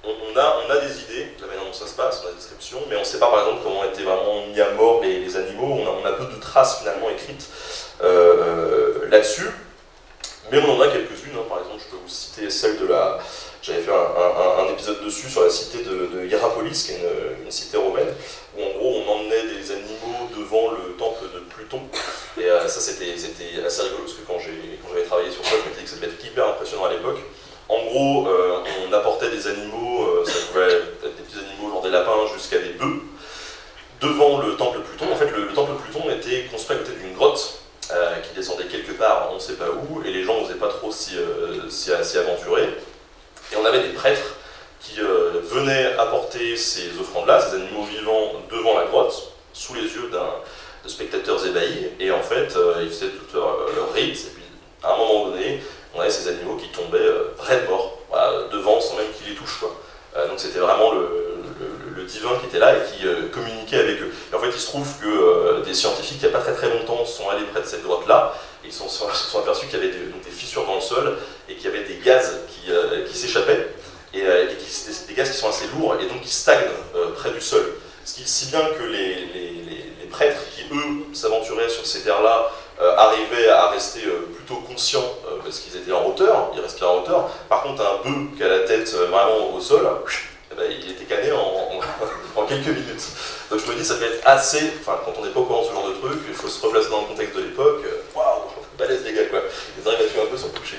on a des idées de la manière dont ça se passe, on a des descriptions, mais on ne sait pas par exemple comment étaient vraiment mis à mort les animaux, on a peu de traces finalement écrites là-dessus, mais on en a quelques-unes, hein. Par exemple je peux vous citer celle de la... J'avais fait un épisode dessus sur la cité de Hierapolis, qui est une cité romaine, où en gros on emmenait des animaux devant le temple de Pluton, et ça c'était assez rigolo, parce que quand j'avais travaillé sur ça, je m'étais dit que ça devait être hyper impressionnant à l'époque. En gros, on apportait des animaux, ça pouvait être des petits animaux, genre des lapins, jusqu'à des bœufs, devant le temple Pluton. En fait, le temple Pluton était construit à côté d'une grotte qui descendait quelque part, on ne sait pas où, et les gens n'osaient pas trop s'y aventurer. Et on avait des prêtres qui venaient apporter ces offrandes-là, ces animaux vivants, devant la grotte, sous les yeux de spectateurs ébahis, et en fait, ils faisaient tout leur rite, et puis à un moment donné, on avait ces animaux qui tombaient raide mort, voilà, devant, sans même qu'ils les touchent, quoi. Donc c'était vraiment le divin qui était là et qui communiquait avec eux. Et en fait, il se trouve que des scientifiques, il n'y a pas très longtemps, sont allés près de cette grotte-là, et ils se sont aperçus qu'il y avait des fissures dans le sol, et qu'il y avait des gaz qui s'échappaient, et des gaz qui sont assez lourds, et donc qui stagnent près du sol. Si bien que les prêtres qui, eux, s'aventuraient sur ces terres-là, arrivaient à rester plutôt conscients parce qu'ils étaient en hauteur, ils respiraient en hauteur. Par contre, un bœuf qui a la tête vraiment au sol, eh ben, il était cané en quelques minutes. Donc je me dis, ça peut être assez... Enfin, quand on n'est pas au courant de ce genre de truc, il faut se replacer dans le contexte de l'époque. Waouh, balèze les gars, quoi. Ils arrivent à tuer un peu sans toucher.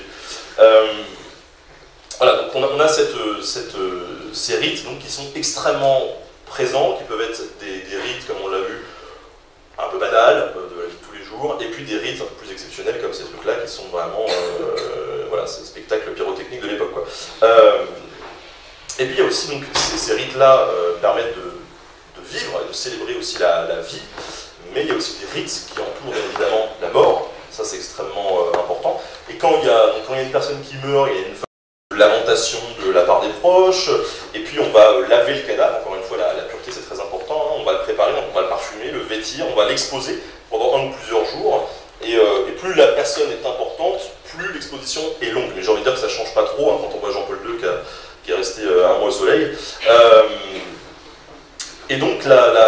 Voilà, donc on a ces rites donc, qui sont extrêmement présents, qui peuvent être des rites, comme on l'a vu, un peu banals, de la vie de tous les jours, et puis des rites un peu plus exceptionnels, comme ces trucs-là, qui sont vraiment, voilà, ce spectacle pyrotechnique de l'époque, quoi. Et puis il y a aussi, donc, ces rites-là permettent de vivre et de célébrer aussi la vie, mais il y a aussi des rites qui entourent bien évidemment la mort, ça c'est extrêmement important, et quand il y a une personne qui meurt, il y a une lamentation de la part des proches, et puis on va laver le cadavre, encore une fois la pureté c'est très important, hein. On va le préparer, donc on va le parfumer, le vêtir, on va l'exposer pendant un ou plusieurs jours, et plus la personne est importante, plus l'exposition est longue. Mais j'ai envie de dire que ça ne change pas trop, hein, quand on voit Jean-Paul II qui est resté un mois au soleil. Et donc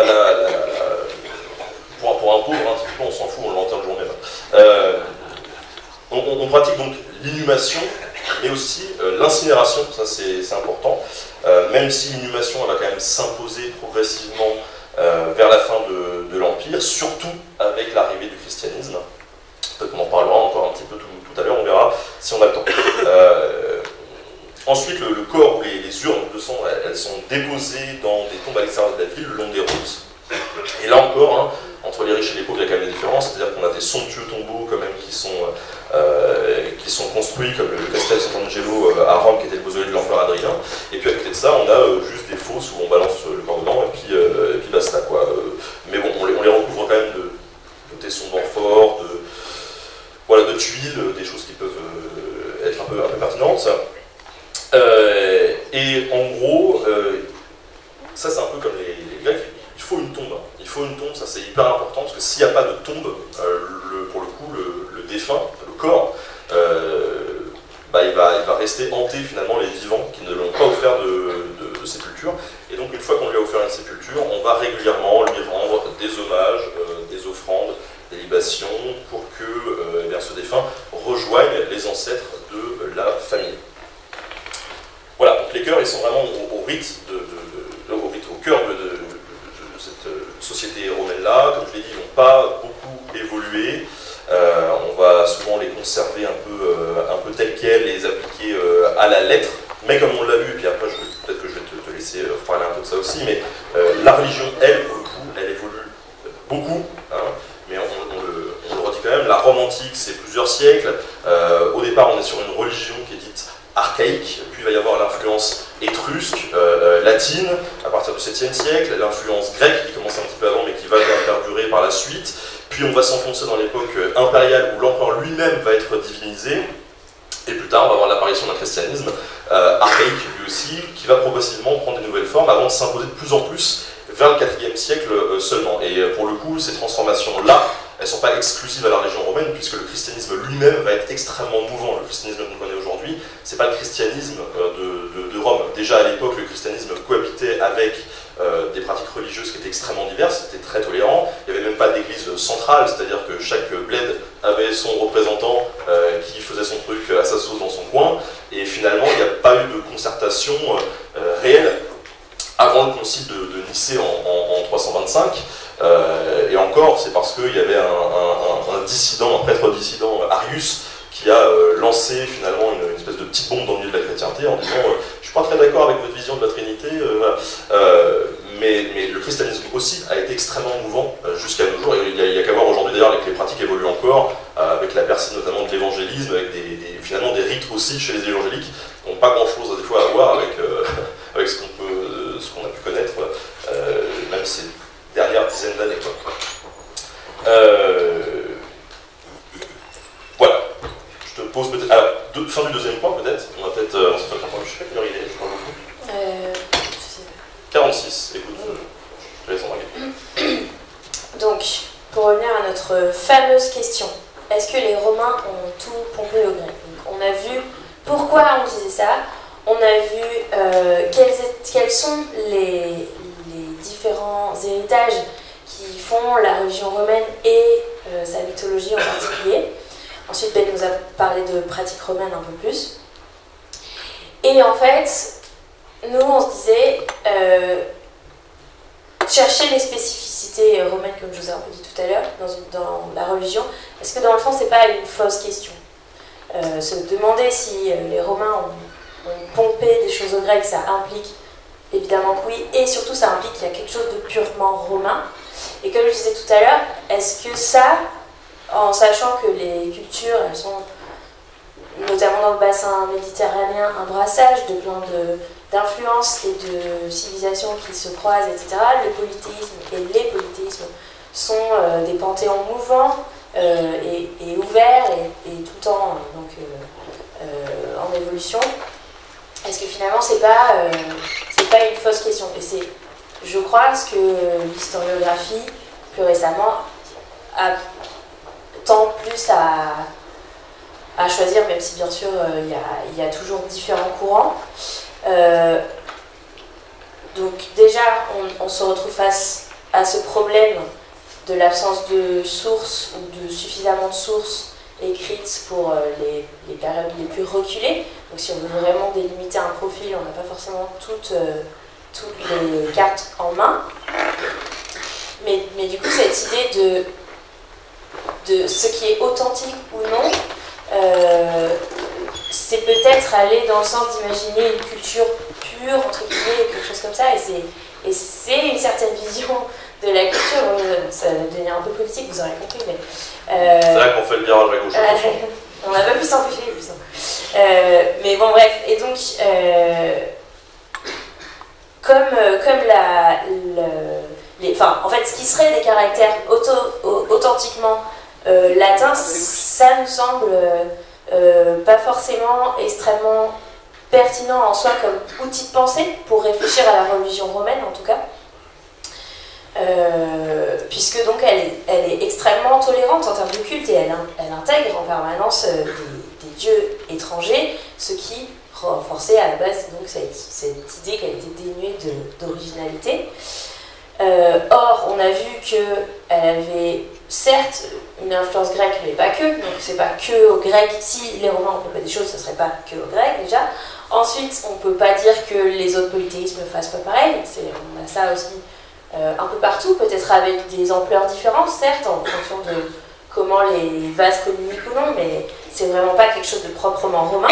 pour un pauvre, hein, typiquement on s'en fout, on l'enterre le jour même. On pratique donc l'inhumation, mais aussi l'incinération, ça c'est important, même si l'inhumation elle va quand même s'imposer progressivement vers la fin de l'Empire, surtout avec l'arrivée du christianisme. Peut-être qu'on en parlera encore un petit peu tout à l'heure, on verra si on a le temps. Ensuite, le corps ou les urnes de sang, elles sont déposées dans des tombes à l'extérieur de la ville, le long des routes. Et là encore, hein, entre les riches et les pauvres, il y a quand même des différences, c'est-à-dire qu'on a des somptueux tombeaux quand même qui sont construits, comme le Castel Sant'Angelo à Rome, qui était le mausolée de l'empereur Adrien. Et puis à côté de ça, on a juste des fosses où on balance le corps dedans, et puis basta, quoi. Mais bon, on les recouvre quand même de tessons d'amphores, de tuiles, des choses qui peuvent être un peu pertinentes. Et en gros, ça c'est un peu comme les Grecs, il faut une tombe. Il faut une tombe, ça c'est hyper important, parce que s'il n'y a pas de tombe, pour le coup, le défunt, le corps, il va rester hanter finalement les vivants qui ne l'ont pas offert de sépulture. Et donc une fois qu'on lui a offert une sépulture, on va régulièrement lui rendre des hommages, des offrandes, des libations, pour que ce défunt rejoigne les ancêtres de la famille. Voilà, donc les chœurs, ils sont vraiment au rite, au cœur de cette société romaine-là. Comme je l'ai dit, ils n'ont pas beaucoup évolué. On va souvent les conserver un peu tels quels, les appliquer à la lettre. Mais comme on l'a vu, et puis après peut-être que je vais te laisser parler un peu de ça aussi, mais la religion, elle, pour le coup, elle évolue beaucoup. Hein, mais on le redit quand même, la Rome antique, c'est plusieurs siècles. Au départ, on est sur une religion qui est dite archaïque, puis il va y avoir l'influence étrusque, latine, à partir du 7e siècle, l'influence grecque qui commence un petit peu avant mais qui va perdurer par la suite, puis on va s'enfoncer dans l'époque impériale où l'empereur lui-même va être divinisé, et plus tard on va avoir l'apparition d'un christianisme archaïque lui aussi, qui va progressivement prendre de nouvelles formes avant de s'imposer de plus en plus vers le 4e siècle seulement. Et pour le coup, ces transformations-là, elles ne sont pas exclusives à la région romaine, puisque le christianisme lui-même va être extrêmement mouvant. Le christianisme qu'on connaît aujourd'hui, c'est pas le christianisme de Rome. Déjà à l'époque, le christianisme cohabitait avec des pratiques religieuses qui étaient extrêmement diverses, c'était très tolérant. Il n'y avait même pas d'église centrale, c'est-à-dire que chaque bled avait son représentant qui faisait son truc à sa sauce dans son coin, et finalement il n'y a pas eu de concertation réelle avant le concile de Nicée en 325, et encore c'est parce qu'il y avait un dissident, un prêtre dissident, Arius, qui a lancé finalement une espèce de petite bombe dans le milieu de la chrétienté en disant je suis pas très d'accord avec votre vision de la Trinité, voilà. Mais le christianisme aussi a été extrêmement mouvant jusqu'à nos jours, et il y a qu'à voir aujourd'hui d'ailleurs que les pratiques évoluent encore, avec la percée notamment de l'évangélisme, avec finalement des rites aussi chez les évangéliques, qui n'ont pas grand chose des fois à voir avec, avec ce qu'on a pu connaître même ces dernières dizaines d'années. Voilà. Je te pose peut-être. Alors, fin du deuxième point peut-être. On va peut-être. Je sais pas quelle heure il est, je crois beaucoup. 46, écoute, je te laisse en parler. Donc, pour revenir à notre fameuse question, est-ce que les Romains ont tout pompé au grec? On a vu pourquoi on disait ça, on a vu quels sont les différents héritages qui font la religion romaine et sa mythologie en particulier. Ensuite, Ben nous a parlé de pratiques romaines un peu plus. Et en fait, nous, on se disait, chercher les spécificités romaines, comme je vous ai un peu dit tout à l'heure, dans la religion, est-ce que dans le fond, c'est pas une fausse question? Se demander si les Romains ont pompé des choses aux Grecs, ça implique évidemment que oui, et surtout ça implique qu'il y a quelque chose de purement romain. Et comme je disais tout à l'heure, est-ce que ça, en sachant que les cultures, elles sont notamment dans le bassin méditerranéen, un brassage de plein d'influences et de civilisations qui se croisent, etc., le polythéisme et les polythéismes sont des panthéons mouvants et ouverts et tout le temps en évolution. Est-ce que finalement c'est pas une fausse question? Et c'est, je crois, ce que l'historiographie, plus récemment, tend plus à choisir, même si bien sûr il y a toujours différents courants. Donc déjà, on se retrouve face à ce problème de l'absence de sources ou de suffisamment de sources écrites pour les périodes les plus reculées. Donc si on veut vraiment délimiter un profil, on n'a pas forcément toutes les cartes en main. Mais du coup, cette idée de ce qui est authentique ou non, c'est peut-être aller dans le sens d'imaginer une culture pure, entre guillemets, quelque chose comme ça, et c'est une certaine vision de la culture. Ça va devenir un peu politique, vous aurez compris, mais... c'est là qu'on fait le virage à gauche. On n'a pas pu s'empêcher, plus. Mais bon, bref, et donc, en fait, ce qui serait des caractères authentiquement latins, ça nous semble pas forcément extrêmement pertinent en soi comme outil de pensée pour réfléchir à la religion romaine, en tout cas. Puisque donc elle est extrêmement tolérante en termes de culte et elle intègre en permanence des dieux étrangers, ce qui renforçait à la base donc cette idée qu'elle était dénuée d'originalité. Or, on a vu qu'elle avait certes une influence grecque, mais pas que, donc c'est pas que au grec. Si les Romains ont pompé des choses, ce serait pas que au grec déjà. Ensuite, on peut pas dire que les autres polythéismes ne fassent pas pareil, on a ça aussi un peu partout, peut-être avec des ampleurs différentes, certes, en fonction de comment les vases communiquent ou non, mais c'est vraiment pas quelque chose de proprement romain.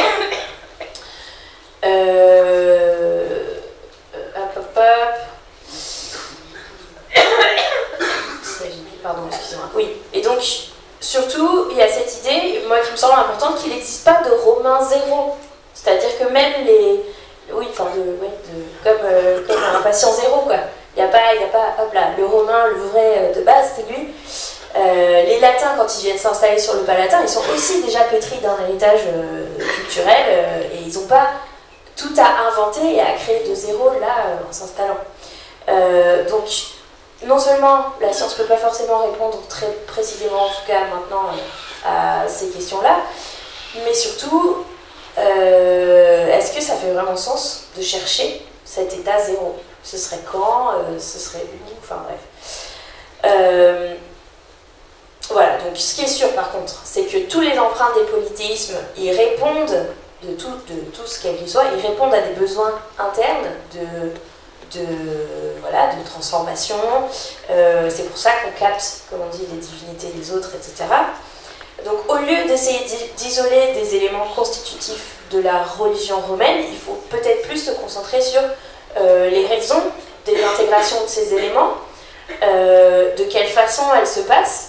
Pardon, excusez-moi. Oui, et donc, surtout, il y a cette idée, moi qui me semble importante, qu'il n'existe pas de romain zéro. C'est-à-dire que même les... Oui, enfin, comme un patient zéro, quoi. Il n'y a pas, hop là, le romain, le vrai de base, c'est lui. Les latins, quand ils viennent s'installer sur le Palatin, ils sont aussi déjà pétris d'un héritage culturel et ils n'ont pas tout à inventer et à créer de zéro là en s'installant. Donc, non seulement la science ne peut pas forcément répondre très précisément, en tout cas maintenant, à ces questions-là, mais surtout, est-ce que ça fait vraiment sens de chercher cet état zéro? Ce serait quand? Ce serait où? Enfin bref. Voilà, donc ce qui est sûr par contre, c'est que tous les emprunts des polythéismes, ils répondent, de tout ce quel qu'il soit, ils répondent à des besoins internes de transformation. C'est pour ça qu'on capte, comme on dit, les divinités des autres, etc. Donc au lieu d'essayer d'isoler des éléments constitutifs de la religion romaine, il faut peut-être plus se concentrer sur les raisons de l'intégration de ces éléments, de quelle façon elles se passent,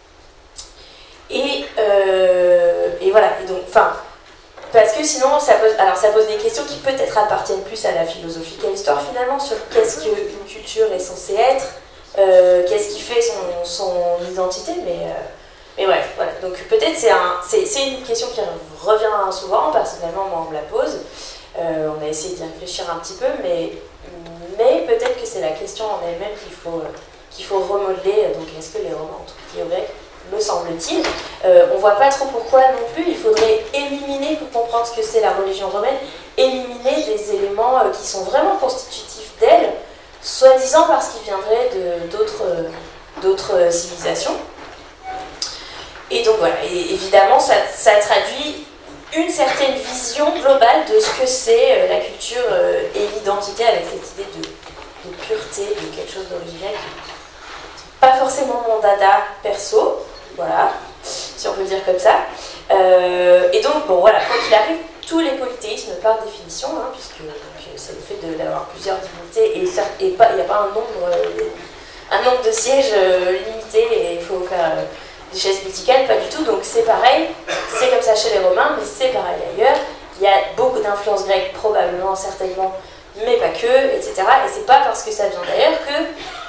et voilà. Et donc, parce que sinon ça pose des questions qui peut-être appartiennent plus à la philosophie qu'à l'histoire finalement, sur qu'est-ce qu'une culture est censée être, qu'est-ce qui fait son identité, mais bref, voilà. Donc peut-être c'est une question qui revient souvent, personnellement moi on me la pose, on a essayé d'y réfléchir un petit peu, mais peut-être que c'est la question en elle-même qu'il faut remodeler. Donc est-ce que les Romains ont tout théorique, me semble-t-il. On voit pas trop pourquoi non plus. Il faudrait éliminer, pour comprendre ce que c'est la religion romaine, éliminer des éléments qui sont vraiment constitutifs d'elle, soi-disant parce qu'ils viendraient d'autres civilisations. Et donc voilà, et évidemment ça traduit une certaine vision globale de ce que c'est la culture et l'identité, avec cette idée de pureté, de quelque chose d'original qui n'est pas forcément mon dada perso, voilà, si on peut dire comme ça. Et donc, bon voilà, quand il arrive, tous les polythéismes par définition, hein, puisque c'est le fait d'avoir plusieurs divinités, et il n'y a pas un nombre de sièges limité, et il faut faire des chaises musicales, pas du tout, donc c'est pareil, c'est comme ça chez les Romains, mais c'est pareil ailleurs. Il y a beaucoup d'influences grecques, probablement, certainement, mais pas que, etc. Et c'est pas parce que ça vient d'ailleurs que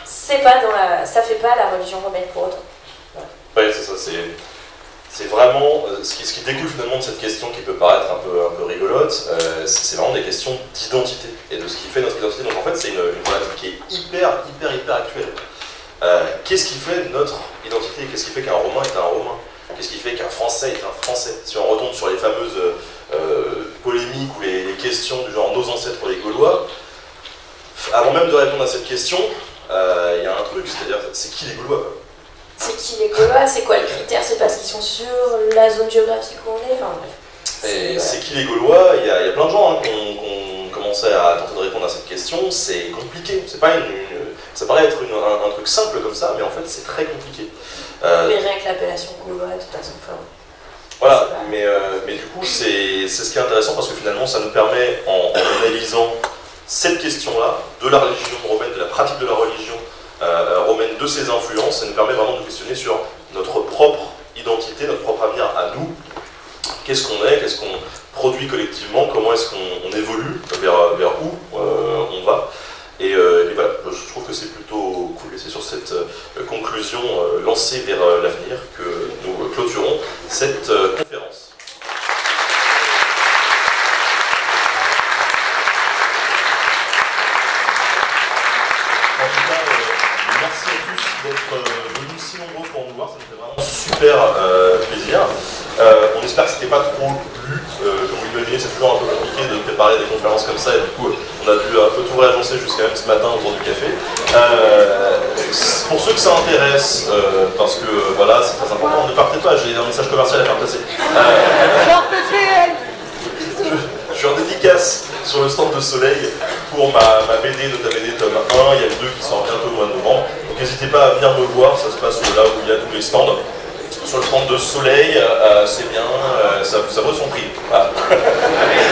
ça fait pas la religion romaine pour autant. Voilà. Oui, c'est ça, c'est vraiment ce qui découle finalement de cette question qui peut paraître un peu rigolote, c'est vraiment des questions d'identité et de ce qui fait notre identité. Donc en fait, c'est une problématique qui est hyper actuelle. Qu'est-ce qui fait notre identité? Qu'est-ce qui fait qu'un Romain est un Romain? Qu'est-ce qui fait qu'un Français est un Français? Si on retombe sur les fameuses polémiques ou les questions du genre nos ancêtres les Gaulois, avant même de répondre à cette question, il y a un truc, c'est-à-dire c'est qui les Gaulois? C'est qui les Gaulois? C'est quoi le critère? C'est parce qu'ils sont sur la zone géographique où on est? Enfin bref. C'est qui les Gaulois? Il y a plein de gens qui ont commencé à tenter de répondre à cette question. C'est compliqué. C'est pas ça paraît être un truc simple comme ça, mais en fait c'est très compliqué. Mais rien que l'appellation Gaulois, de toute façon. Voilà, mais du coup c'est ce qui est intéressant parce que finalement ça nous permet, en analysant cette question-là, de la religion romaine, de la pratique de la religion romaine, de ses influences, ça nous permet vraiment de nous questionner sur notre propre identité, notre propre avenir à nous. Qu'est-ce qu'on est, qu'est-ce qu'on produit collectivement, comment est-ce qu'on évolue, vers où on va. Et voilà, je trouve que c'est plutôt cool, et c'est sur cette conclusion lancée vers l'avenir que nous clôturons cette conférence. En tout cas, merci à tous d'être venus si nombreux pour nous voir, ça nous fait vraiment super plaisir. On espère que c'était pas trop lu, comme vous l'imaginez, c'est toujours un peu compliqué de préparer des conférences comme ça, et du coup on a dû un peu tout réagencer jusqu'à même ce matin autour du café. Pour ceux que ça intéresse, parce que voilà, c'est très important, ne partez pas, j'ai un message commercial à faire passer. Je suis en dédicace sur le stand de Soleil pour ma BD, Nota BD tome 1, il y a le 2 qui sort bientôt au mois de novembre, donc n'hésitez pas à venir me voir, ça se passe là où il y a tous les stands. Sur le stand de Soleil, c'est bien, ça vaut son prix. Voilà.